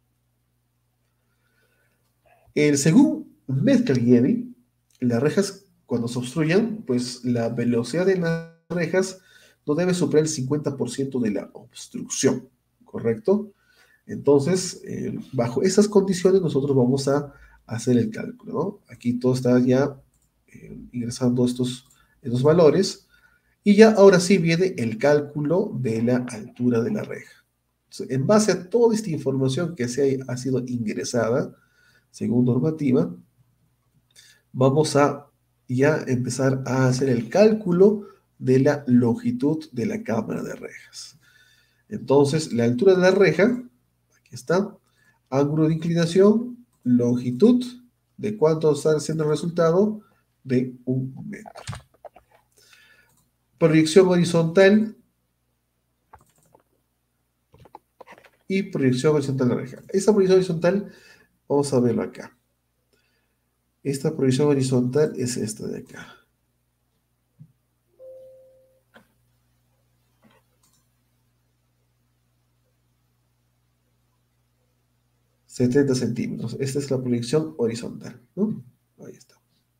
Speaker 1: Según Metcalf-Geely, las rejas, cuando se obstruyan, pues la velocidad de las rejas no debe superar el 50% de la obstrucción, ¿correcto? Entonces, bajo esas condiciones, nosotros vamos a hacer el cálculo, ¿no? Aquí todo está ya ingresando estos valores, y ya ahora sí viene el cálculo de la altura de la reja. Entonces, en base a toda esta información que ha sido ingresada, según normativa, vamos a ya empezar a hacer el cálculo de la longitud de la cámara de rejas. Entonces, la altura de la reja, aquí está, ángulo de inclinación, longitud, ¿de cuánto está siendo el resultado? De 1 metro. Proyección horizontal y proyección horizontal de la reja. Esta proyección horizontal, vamos a verlo acá. Esta proyección horizontal es esta de acá. 70 centímetros. Esta es la proyección horizontal, ¿no? Ahí está.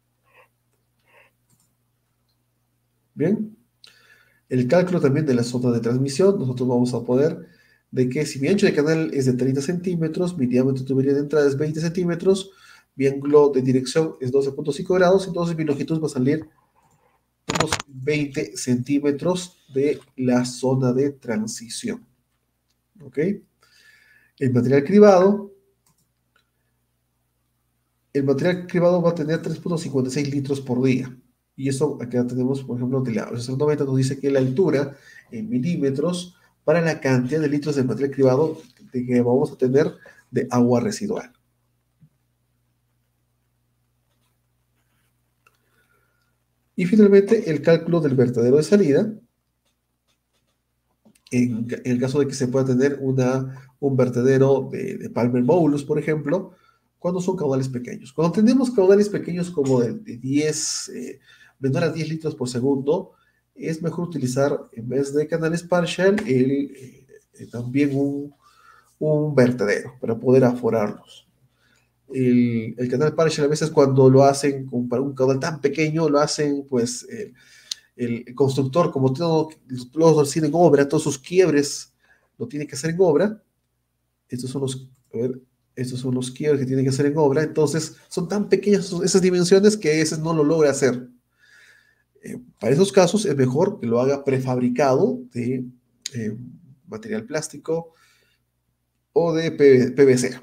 Speaker 1: Bien. El cálculo también de la zona de transmisión, nosotros vamos a poder de que si mi ancho de canal es de 30 centímetros, mi diámetro de tubería de entrada es 20 centímetros, mi ángulo de dirección es 12,5 grados, entonces mi longitud va a salir unos 20 centímetros de la zona de transición. ¿Ok? El material cribado va a tener 3,56 litros por día. Y eso acá tenemos, por ejemplo, de la 90 nos dice que la altura en milímetros para la cantidad de litros de material cribado que vamos a tener de agua residual. Y finalmente, el cálculo del vertedero de salida. En el caso de que se pueda tener un vertedero de Palmer Bolus, por ejemplo, cuando son caudales pequeños. Cuando tenemos caudales pequeños como de 10, menor a 10 litros por segundo, es mejor utilizar, en vez de canales partial, también un vertedero para poder aforarlos. El canal partial a veces cuando lo hacen para un caudal tan pequeño, lo hacen pues el constructor, como todo los hacer en obra, todos sus quiebres lo tiene que hacer en obra. Estos son los, a ver, estos son los quiebres que tiene que hacer en obra. Entonces, son tan pequeñas esas dimensiones que ese no lo logra hacer. Para esos casos es mejor que lo haga prefabricado de eh, material plástico o de PVC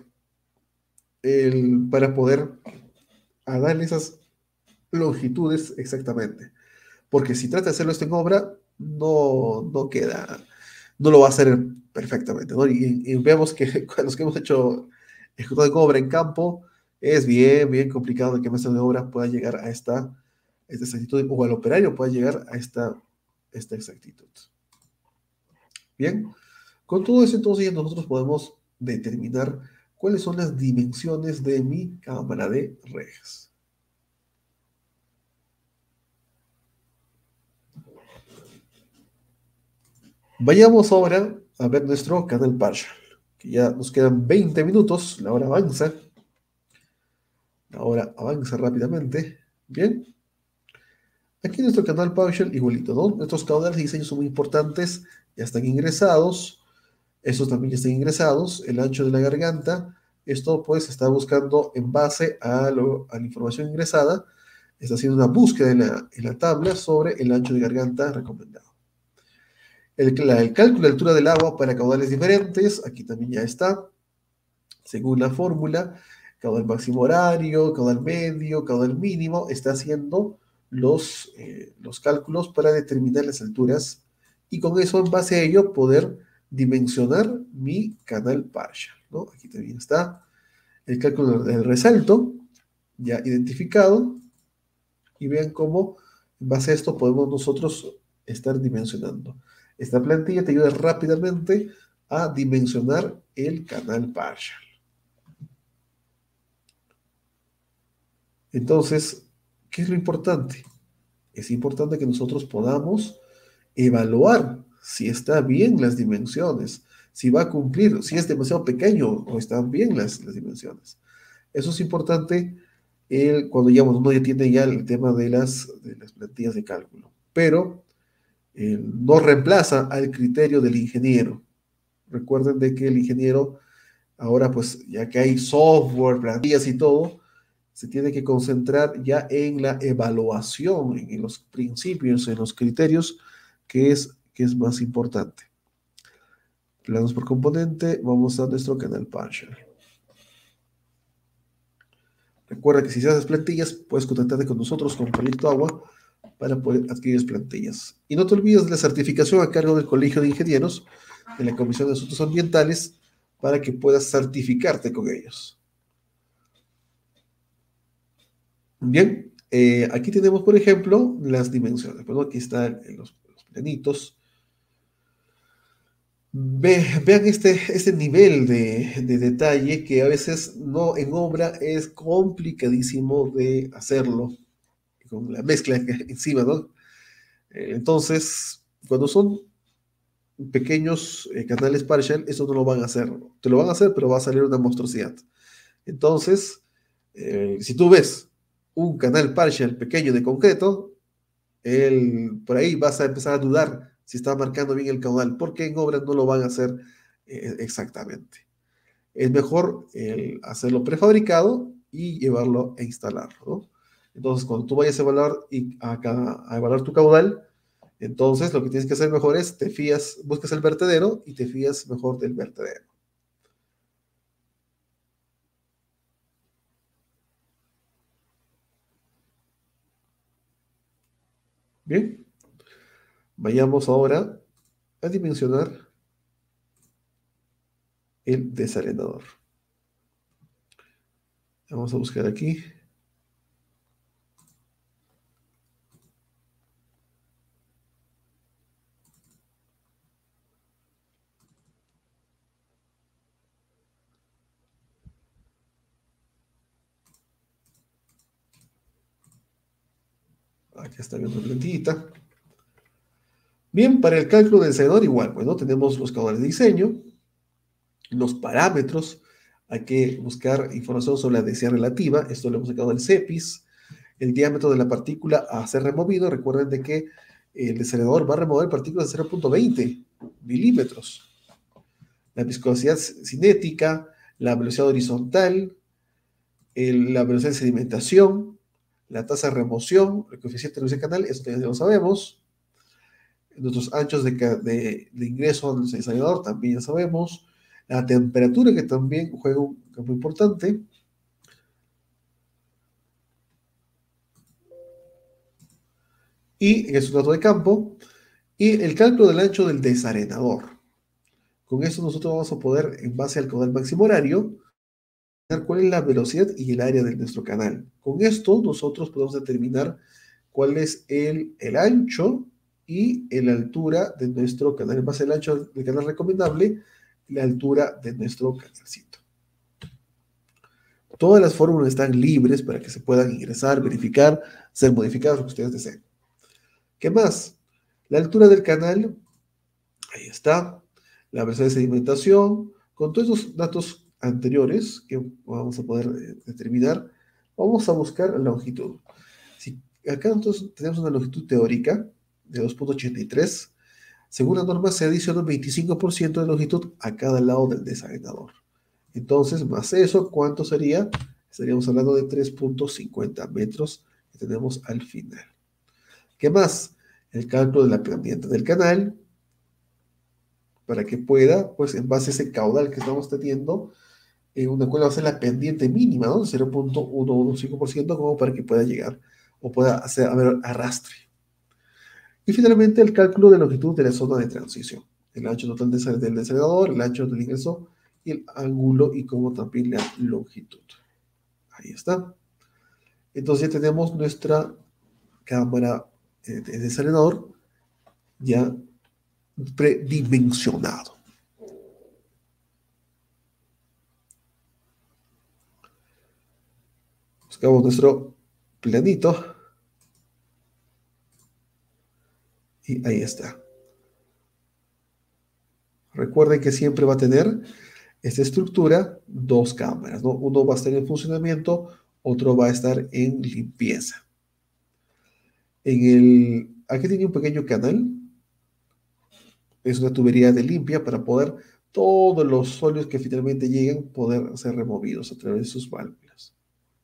Speaker 1: para poder darle esas longitudes exactamente. Porque si trata de hacerlo esto en obra, no queda, no lo va a hacer perfectamente, ¿no? Y vemos que los que hemos hecho ejecutado en obra en campo, es bien complicado de que el maestro de obra pueda llegar a esta exactitud, o el operario pueda llegar a esta exactitud. Bien, con todo eso entonces nosotros podemos determinar cuáles son las dimensiones de mi cámara de rejas. Vayamos ahora a ver nuestro canal partial, que ya nos quedan 20 minutos, la hora avanza rápidamente. Bien, aquí nuestro canal partial igualito, ¿no? Nuestros caudales de diseño son muy importantes, ya están ingresados, estos también ya están ingresados, el ancho de la garganta, esto pues está buscando en base a la información ingresada, está haciendo una búsqueda en la tabla sobre el ancho de garganta recomendado. El cálculo de altura del agua para caudales diferentes, aquí también ya está, según la fórmula, caudal máximo horario, caudal medio, caudal mínimo, está haciendo los cálculos para determinar las alturas y con eso, en base a ello, poder dimensionar mi canal partial, ¿no? Aquí también está el cálculo del resalto, ya identificado, y vean cómo, en base a esto, podemos nosotros estar dimensionando. Esta plantilla te ayuda rápidamente a dimensionar el canal partial. Entonces, ¿qué es lo importante? Es importante que nosotros podamos evaluar si está bien las dimensiones, si va a cumplir, si es demasiado pequeño o están bien las dimensiones. Eso es importante cuando uno ya tiene ya el tema de las plantillas de cálculo. Pero no reemplaza al criterio del ingeniero. Recuerden de que el ingeniero, ahora pues ya que hay software, plantillas y todo, se tiene que concentrar ya en la evaluación, en los principios, en los criterios, que es más importante. Planos por componente, vamos a nuestro canal partial. Recuerda que si haces plantillas, puedes contactarte con nosotros con Proyecto Agua para poder adquirir plantillas. Y no te olvides de la certificación a cargo del Colegio de Ingenieros, de la Comisión de Asuntos Ambientales, para que puedas certificarte con ellos. Bien, aquí tenemos, por ejemplo, las dimensiones. Bueno, aquí están los planitos. Vean este nivel de detalle que a veces no en obra es complicadísimo de hacerlo con la mezcla encima, ¿no? Entonces, cuando son pequeños canales partial, eso no lo van a hacer. Te lo van a hacer, pero va a salir una monstruosidad. Entonces, si tú ves un canal partial pequeño de concreto, por ahí vas a empezar a dudar si está marcando bien el caudal, porque en obras no lo van a hacer exactamente. Es mejor hacerlo prefabricado y llevarlo a instalarlo, ¿no? Entonces, cuando tú vayas a evaluar, a evaluar tu caudal, entonces lo que tienes que hacer mejor es, buscas el vertedero y te fías mejor del vertedero. Bien, vayamos ahora a dimensionar el desarenador. Vamos a buscar aquí. Aquí está viendo la plantillita. Bien, para el cálculo del desarenador igual, bueno, tenemos los caudales de diseño, los parámetros, hay que buscar información sobre la densidad relativa, esto lo hemos sacado del CEPIS, el diámetro de la partícula a ser removido, recuerden de que el desarenador va a remover partículas de 0.20 milímetros, la viscosidad cinética, la velocidad horizontal, la velocidad de sedimentación, la tasa de remoción, el coeficiente de luz de canal, eso ya lo sabemos, nuestros anchos de ingreso al desarenador también ya sabemos, la temperatura que también juega un campo importante, y es un dato de campo, y el cálculo del ancho del desarenador. Con eso nosotros vamos a poder, en base al caudal máximo horario, ver cuál es la velocidad y el área de nuestro canal. Con esto nosotros podemos determinar cuál es el ancho y la altura de nuestro canal. En base al ancho del canal recomendable, la altura de nuestro canalcito. Todas las fórmulas están libres para que se puedan ingresar, verificar, ser modificadas, lo que ustedes deseen. ¿Qué más? La altura del canal, ahí está. La velocidad de sedimentación, con todos esos datos anteriores que vamos a poder determinar, vamos a buscar la longitud. Si acá nosotros tenemos una longitud teórica de 2.83, según la norma se adiciona un 25% de longitud a cada lado del desarenador. Entonces, más eso, ¿cuánto sería? Estaríamos hablando de 3.50 metros que tenemos al final. ¿Qué más? El cálculo de la pendiente del canal, para que pueda, pues en base a ese caudal que estamos teniendo, cuál va a ser la pendiente mínima, ¿no? 0.115%, como para que pueda llegar o pueda haber arrastre. Y finalmente el cálculo de longitud de la zona de transición, el ancho total del desarenador, el ancho del ingreso y el ángulo y como también la longitud. Ahí está. Entonces ya tenemos nuestra cámara de desarenador ya predimensionado. Buscamos nuestro planito y ahí está. Recuerden que siempre va a tener esta estructura dos cámaras, ¿no? Uno va a estar en funcionamiento, otro va a estar en limpieza. Aquí tiene un pequeño canal, es una tubería de limpia para poder todos los sólidos que finalmente lleguen poder ser removidos a través de sus válvulas.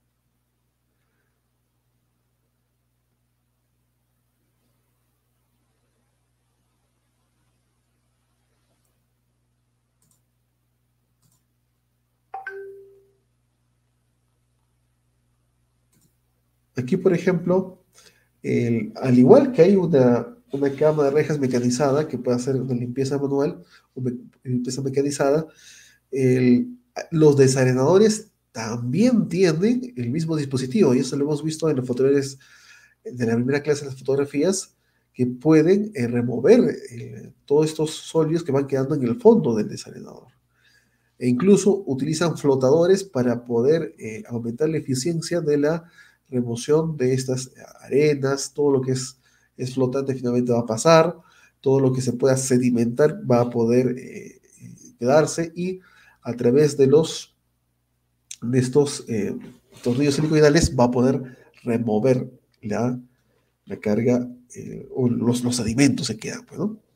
Speaker 1: Aquí, por ejemplo, al igual que hay una cama de rejas mecanizada que puede hacer una limpieza manual o limpieza mecanizada, los desarenadores también tienen el mismo dispositivo, y eso lo hemos visto en los fotogramas de la primera clase de las fotografías, que pueden remover todos estos sólidos que van quedando en el fondo del desarenador. E incluso utilizan flotadores para poder aumentar la eficiencia de la remoción de estas arenas, todo lo que es flotante finalmente va a pasar, todo lo que se pueda sedimentar va a poder quedarse y a través de estos tornillos helicoidales va a poder remover la carga o los sedimentos se quedan, pues, ¿no?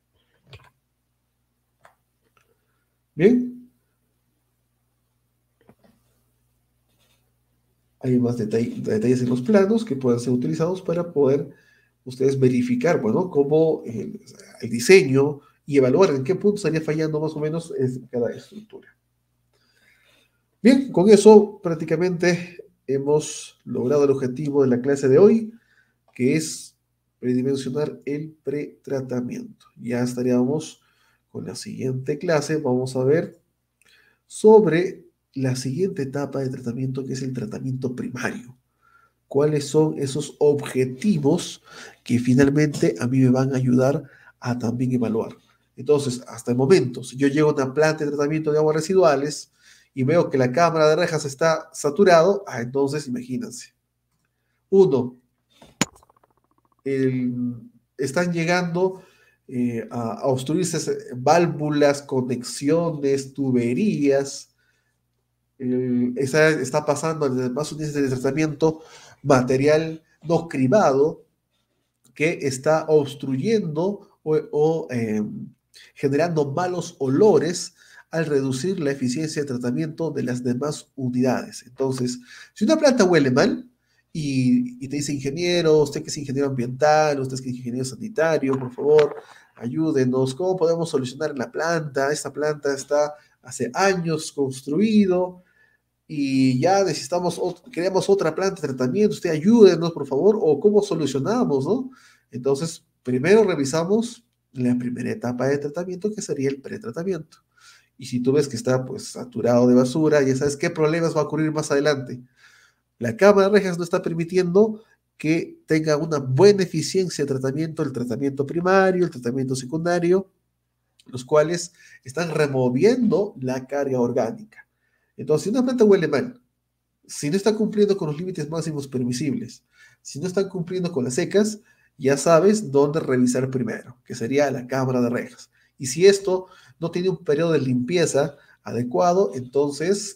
Speaker 1: Bien. Hay más detalles en los planos que pueden ser utilizados para poder ustedes verificar, bueno, cómo el diseño y evaluar en qué punto estaría fallando más o menos cada estructura. Bien, con eso prácticamente hemos logrado el objetivo de la clase de hoy, que es predimensionar el pretratamiento. Ya estaríamos con la siguiente clase. Vamos a ver sobre la siguiente etapa de tratamiento, que es el tratamiento primario. ¿Cuáles son esos objetivos que finalmente a mí me van a ayudar a también evaluar? Entonces, hasta el momento, si yo llego a una planta de tratamiento de aguas residuales y veo que la cámara de rejas está saturado, entonces imagínense. Uno, están llegando a obstruirse válvulas, conexiones, tuberías. Está pasando en demás unidades de tratamiento material no cribado que está obstruyendo o generando malos olores al reducir la eficiencia de tratamiento de las demás unidades. Entonces, si una planta huele mal y te dice ingeniero, usted que es ingeniero ambiental, usted que es ingeniero sanitario, por favor, ayúdenos, ¿cómo podemos solucionar la planta? Esta planta está hace años construido y ya necesitamos, queremos otra planta de tratamiento, usted ayúdenos, por favor, o cómo solucionamos, ¿no? Entonces, primero revisamos la primera etapa de tratamiento, que sería el pretratamiento. Y si tú ves que está, pues, saturado de basura, ya sabes qué problemas va a ocurrir más adelante. La cámara de rejas no está permitiendo que tenga una buena eficiencia de tratamiento, el tratamiento primario, el tratamiento secundario, los cuales están removiendo la carga orgánica. Entonces, si una planta huele mal, si no está cumpliendo con los límites máximos permisibles, si no están cumpliendo con las secas, ya sabes dónde revisar primero, que sería la cámara de rejas. Y si esto no tiene un periodo de limpieza adecuado, entonces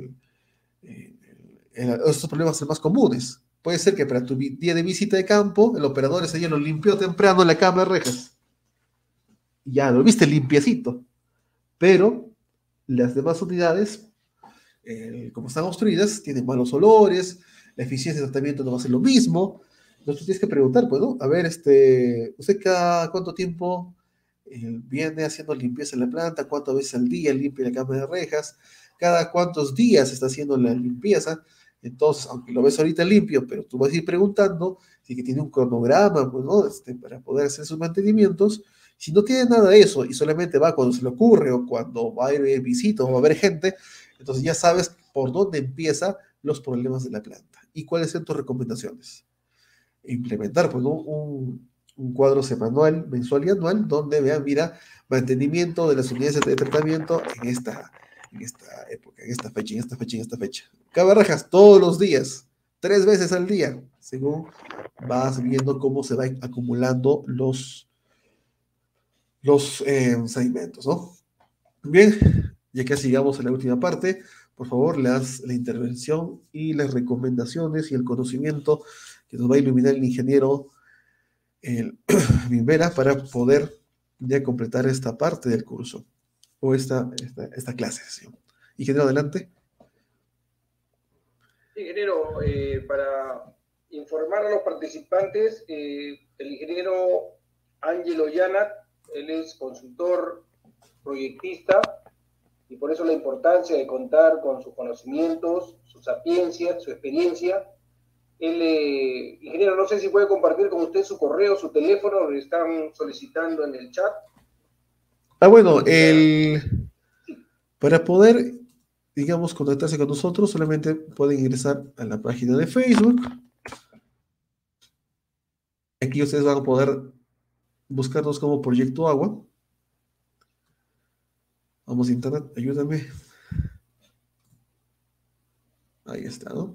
Speaker 1: estos problemas son más comunes. Puede ser que para tu día de visita de campo, el operador ese día lo limpió temprano en la cámara de rejas. Y ya lo viste limpiecito. Pero las demás unidades como están construidas, tienen malos olores, la eficiencia de tratamiento no va a ser lo mismo. Entonces tienes que preguntar, pues, ¿no? A ver, ¿usted cada cuánto tiempo viene haciendo limpieza en la planta? ¿Cuántas veces al día limpia la cámara de rejas? ¿Cada cuántos días está haciendo la limpieza? Entonces, aunque lo ves ahorita limpio, pero tú vas a ir preguntando si que tiene un cronograma, pues, ¿no? Para poder hacer sus mantenimientos. Si no tiene nada de eso y solamente va cuando se le ocurre o cuando va a ir visita o va a haber gente, entonces ya sabes por dónde empiezan los problemas de la planta y cuáles son tus recomendaciones. Implementar pues, ¿no? un cuadro semanal, mensual y anual donde vean, mira, mantenimiento de las unidades de tratamiento en esta época, en esta fecha, en esta fecha, en esta fecha. Cabarrajas todos los días, 3 veces al día, según vas viendo cómo se van acumulando los sedimentos, ¿no? Bien, ya que llegamos a la última parte, por favor, la intervención y las recomendaciones y el conocimiento que nos va a iluminar el ingeniero Vimbera para poder ya completar esta parte del curso o esta clase. ¿Sí? Ingeniero, adelante.
Speaker 2: Sí, ingeniero, para informar a los participantes, el ingeniero Ángelo Llana, él es consultor proyectista y por eso la importancia de contar con sus conocimientos, su sapiencia, su experiencia. Él, ingeniero, no sé si puede compartir con usted su correo, su teléfono, lo están solicitando en el chat.
Speaker 1: Bueno, para poder, digamos, contactarse con nosotros, solamente pueden ingresar a la página de Facebook. Aquí ustedes van a poder buscarnos como Proyecto Agua. Vamos a internet, ayúdame. Ahí está, ¿no?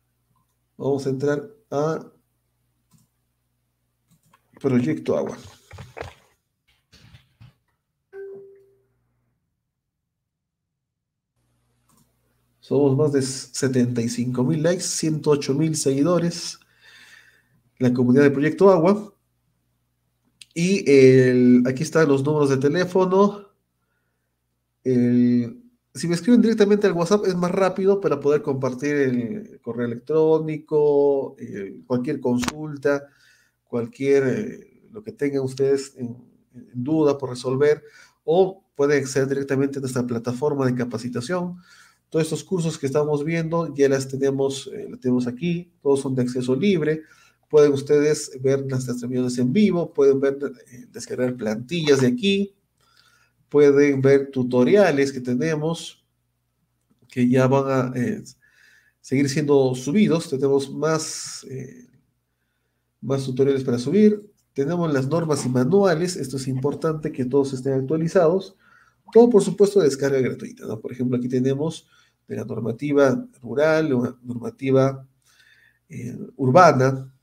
Speaker 1: Vamos a entrar a Proyecto Agua. Somos más de 75.000 likes, 108.000 seguidores, la comunidad de Proyecto Agua. Y aquí están los números de teléfono. Si me escriben directamente al WhatsApp es más rápido para poder compartir el correo electrónico, cualquier consulta, lo que tengan ustedes en duda por resolver, o pueden acceder directamente a nuestra plataforma de capacitación. Todos estos cursos que estamos viendo ya las tenemos aquí, todos son de acceso libre. Pueden ustedes ver nuestras reuniones en vivo, pueden descargar plantillas de aquí, pueden ver tutoriales que tenemos, que ya van a seguir siendo subidos. Tenemos más tutoriales para subir. Tenemos las normas y manuales. Esto es importante que todos estén actualizados. Todo, por supuesto, de descarga gratuita, ¿no? Por ejemplo, aquí tenemos de la normativa rural, la normativa urbana.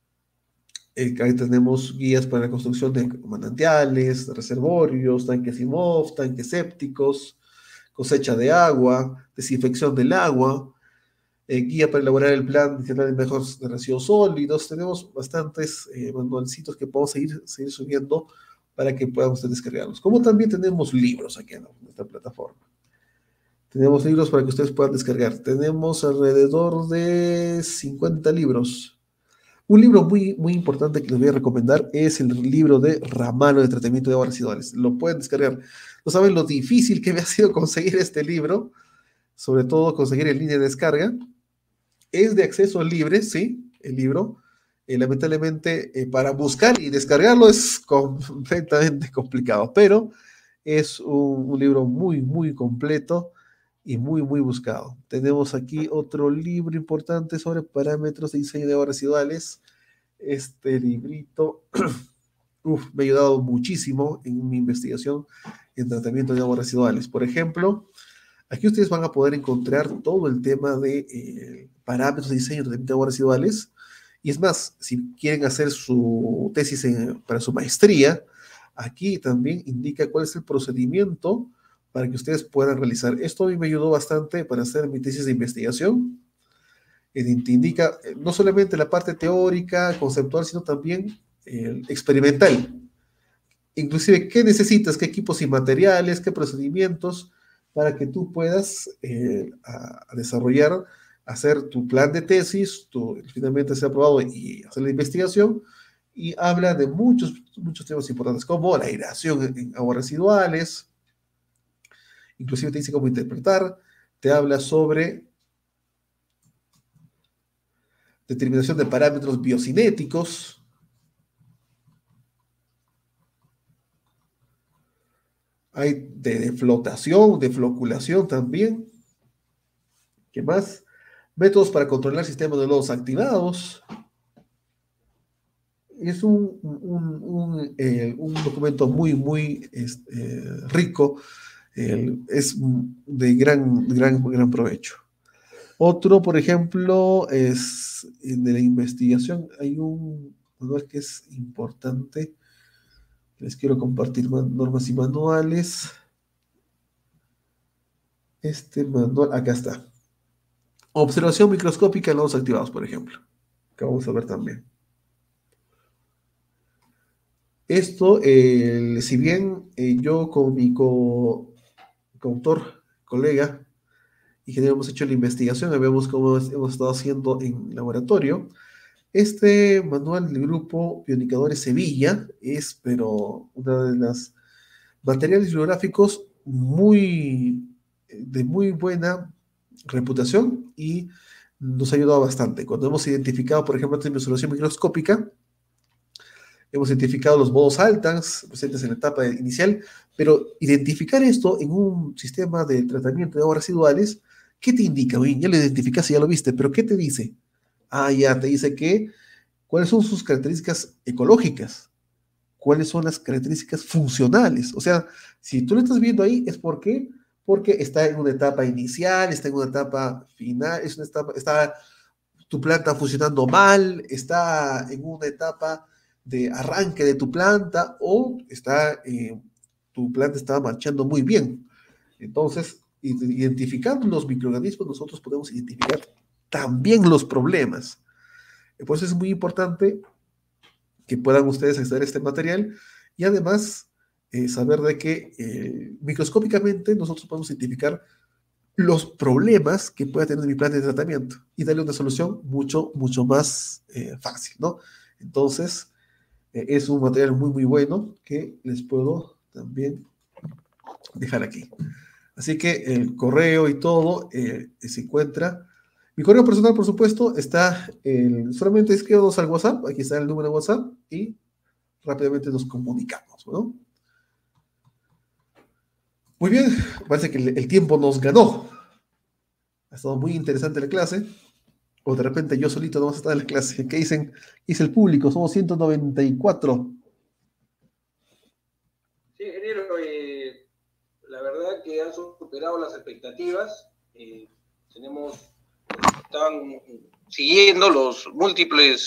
Speaker 1: Ahí tenemos guías para la construcción de manantiales, reservorios, tanques IMOF, tanques sépticos, cosecha de agua, desinfección del agua, guía para elaborar el plan nacional de mejores de residuos sólidos. Tenemos bastantes manualcitos que podemos seguir subiendo para que puedan ustedes descargarlos. Como también tenemos libros aquí en nuestra plataforma. Tenemos libros para que ustedes puedan descargar. Tenemos alrededor de 50 libros. Un libro muy, muy importante que les voy a recomendar es el libro de Ramalo de Tratamiento de Aguas Residuales. Lo pueden descargar. No saben lo difícil que me ha sido conseguir este libro, sobre todo conseguir en línea de descarga. Es de acceso libre, sí, el libro. Lamentablemente, para buscar y descargarlo es completamente complicado, pero es un libro muy, muy completo y muy, muy buscado. Tenemos aquí otro libro importante sobre parámetros de diseño de aguas residuales. Este librito me ha ayudado muchísimo en mi investigación en tratamiento de aguas residuales. Por ejemplo, aquí ustedes van a poder encontrar todo el tema de parámetros de diseño de tratamiento de aguas residuales. Y es más, si quieren hacer su tesis para su maestría, aquí también indica cuál es el procedimiento para que ustedes puedan realizar. Esto a mí me ayudó bastante para hacer mi tesis de investigación. Te indica no solamente la parte teórica, conceptual, sino también experimental. Inclusive, ¿qué necesitas? ¿Qué equipos y materiales? ¿Qué procedimientos? Para que tú puedas desarrollar, hacer tu plan de tesis, finalmente ser aprobado y hacer la investigación. Y habla de muchos temas importantes, como la aireación en aguas residuales. Inclusive te dice cómo interpretar. Te habla sobre determinación de parámetros biocinéticos. Hay de flotación, de floculación también. ¿Qué más? Métodos para controlar sistemas de lodos activados. Es un documento muy, muy rico. Es de gran provecho. Otro, por ejemplo, es de la investigación. Hay un manual que es importante. Les quiero compartir normas y manuales. Este manual, acá está. Observación microscópica en lodos activados, por ejemplo. Que vamos a ver también. Esto, si bien yo con mi coautor, colega, ingeniero, hemos hecho la investigación, vemos cómo hemos estado haciendo en laboratorio. Este manual del grupo Bioindicadores Sevilla es, pero una de las materiales bibliográficos de muy buena reputación y nos ha ayudado bastante. Cuando hemos identificado, por ejemplo, la observación microscópica, hemos identificado los modos altans presentes en la etapa inicial, pero identificar esto en un sistema de tratamiento de aguas residuales, ¿qué te indica? Bien, ya lo identificaste, ya lo viste, pero ¿qué te dice? Ya te dice cuáles son sus características ecológicas, cuáles son las características funcionales. O sea, si tú lo estás viendo ahí, es porque está en una etapa inicial, está en una etapa final, está tu planta funcionando mal, está en una etapa de arranque de tu planta o tu planta está marchando muy bien. Entonces, identificando los microorganismos, nosotros podemos identificar también los problemas. Por eso es muy importante que puedan ustedes acceder a este material y además saber de que microscópicamente nosotros podemos identificar los problemas que pueda tener mi plan de tratamiento y darle una solución mucho, mucho más fácil, ¿no? Entonces, es un material muy, muy bueno que les puedo también dejar aquí. Así que el correo y todo se encuentra. Mi correo personal, por supuesto, está, solamente escríbanos al WhatsApp, aquí está el número de WhatsApp y rápidamente nos comunicamos, ¿no? Muy bien, parece que el tiempo nos ganó. Ha estado muy interesante la clase. O de repente yo solito no vas a estar en la clase. ¿Qué dicen? Dice el público, somos 194.
Speaker 2: Sí, ingeniero, la verdad que han superado las expectativas. Están siguiendo las múltiples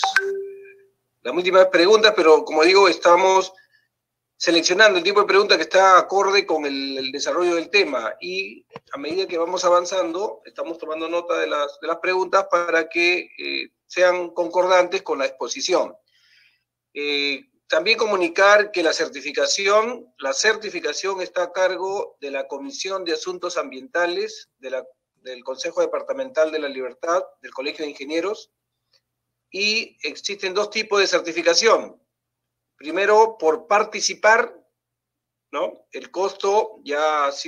Speaker 2: preguntas, pero como digo, estamos seleccionando el tipo de pregunta que está acorde con el desarrollo del tema y a medida que vamos avanzando, estamos tomando nota de las preguntas para que sean concordantes con la exposición. También comunicar que la certificación está a cargo de la Comisión de Asuntos Ambientales del Consejo Departamental de la Libertad, del Colegio de Ingenieros, y existen dos tipos de certificación. Primero, por participar, ¿no? El costo ya es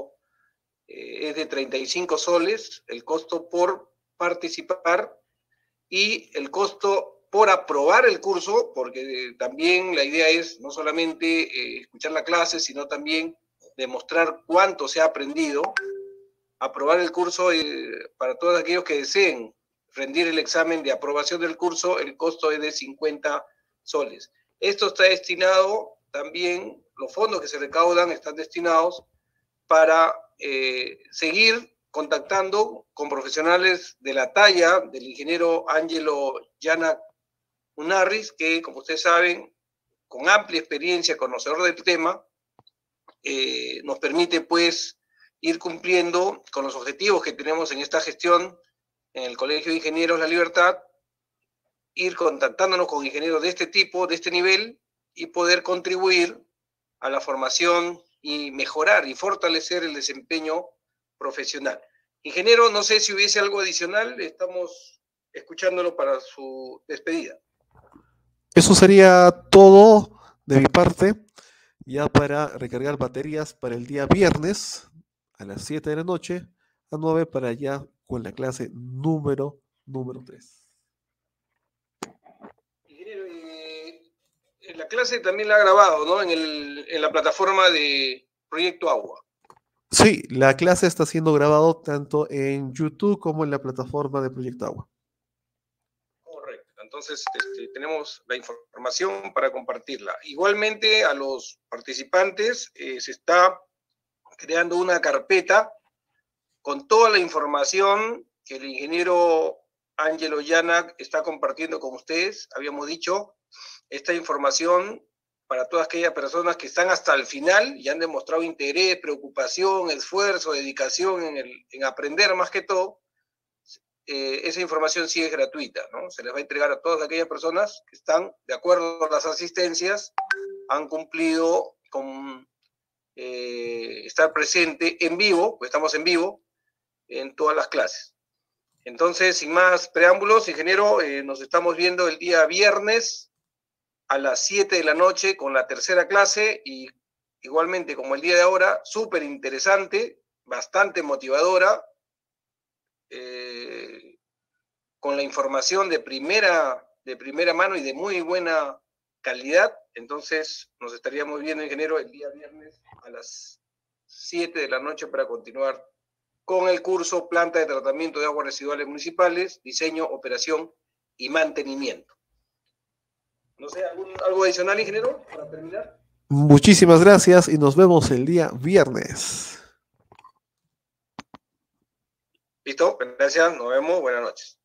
Speaker 2: de 35 soles, el costo por participar, y el costo por aprobar el curso, porque también la idea es no solamente escuchar la clase, sino también demostrar cuánto se ha aprendido. Aprobar el curso, para todos aquellos que deseen rendir el examen de aprobación del curso, el costo es de 50 soles. Esto está destinado también, los fondos que se recaudan están destinados para seguir contactando con profesionales de la talla del ingeniero Ángelo Llanak Munarriz, que, como ustedes saben, con amplia experiencia, conocedor del tema, nos permite, pues, ir cumpliendo con los objetivos que tenemos en esta gestión en el Colegio de Ingenieros La Libertad, ir contactándonos con ingenieros de este tipo, de este nivel, y poder contribuir a la formación y mejorar y fortalecer el desempeño profesional. Ingeniero, no sé si hubiese algo adicional, estamos escuchándolo para su despedida.
Speaker 1: Eso sería todo de mi parte, ya para recargar baterías para el día viernes a las 7 de la noche, a 9 para allá con la clase número 3.
Speaker 2: Ingeniero, la clase también la ha grabado, ¿no? En la plataforma de Proyecto Agua.
Speaker 1: Sí, la clase está siendo grabado tanto en YouTube como en la plataforma de Proyecto Agua.
Speaker 2: Correcto. Entonces, tenemos la información para compartirla. Igualmente, a los participantes se está creando una carpeta con toda la información que el ingeniero Ángelo Llanak está compartiendo con ustedes. Habíamos dicho, esta información para todas aquellas personas que están hasta el final y han demostrado interés, preocupación, esfuerzo, dedicación en aprender más que todo, esa información sí es gratuita, ¿no? Se les va a entregar a todas aquellas personas que están de acuerdo a las asistencias, han cumplido con estar presente en vivo, pues estamos en vivo, en todas las clases. Entonces, sin más preámbulos, ingeniero, nos estamos viendo el día viernes a las 7 de la noche con la tercera clase y igualmente como el día de ahora, súper interesante, bastante motivadora, con la información de primera mano y de muy buena calidad. Entonces, nos estaríamos viendo, ingeniero, el día viernes a las 7 de la noche para continuar con el curso Planta de Tratamiento de Aguas Residuales Municipales, Diseño, Operación y Mantenimiento. No sé, ¿algo adicional, ingeniero, para terminar?
Speaker 1: Muchísimas gracias y nos vemos el día viernes.
Speaker 2: Listo, gracias, nos vemos, buenas noches.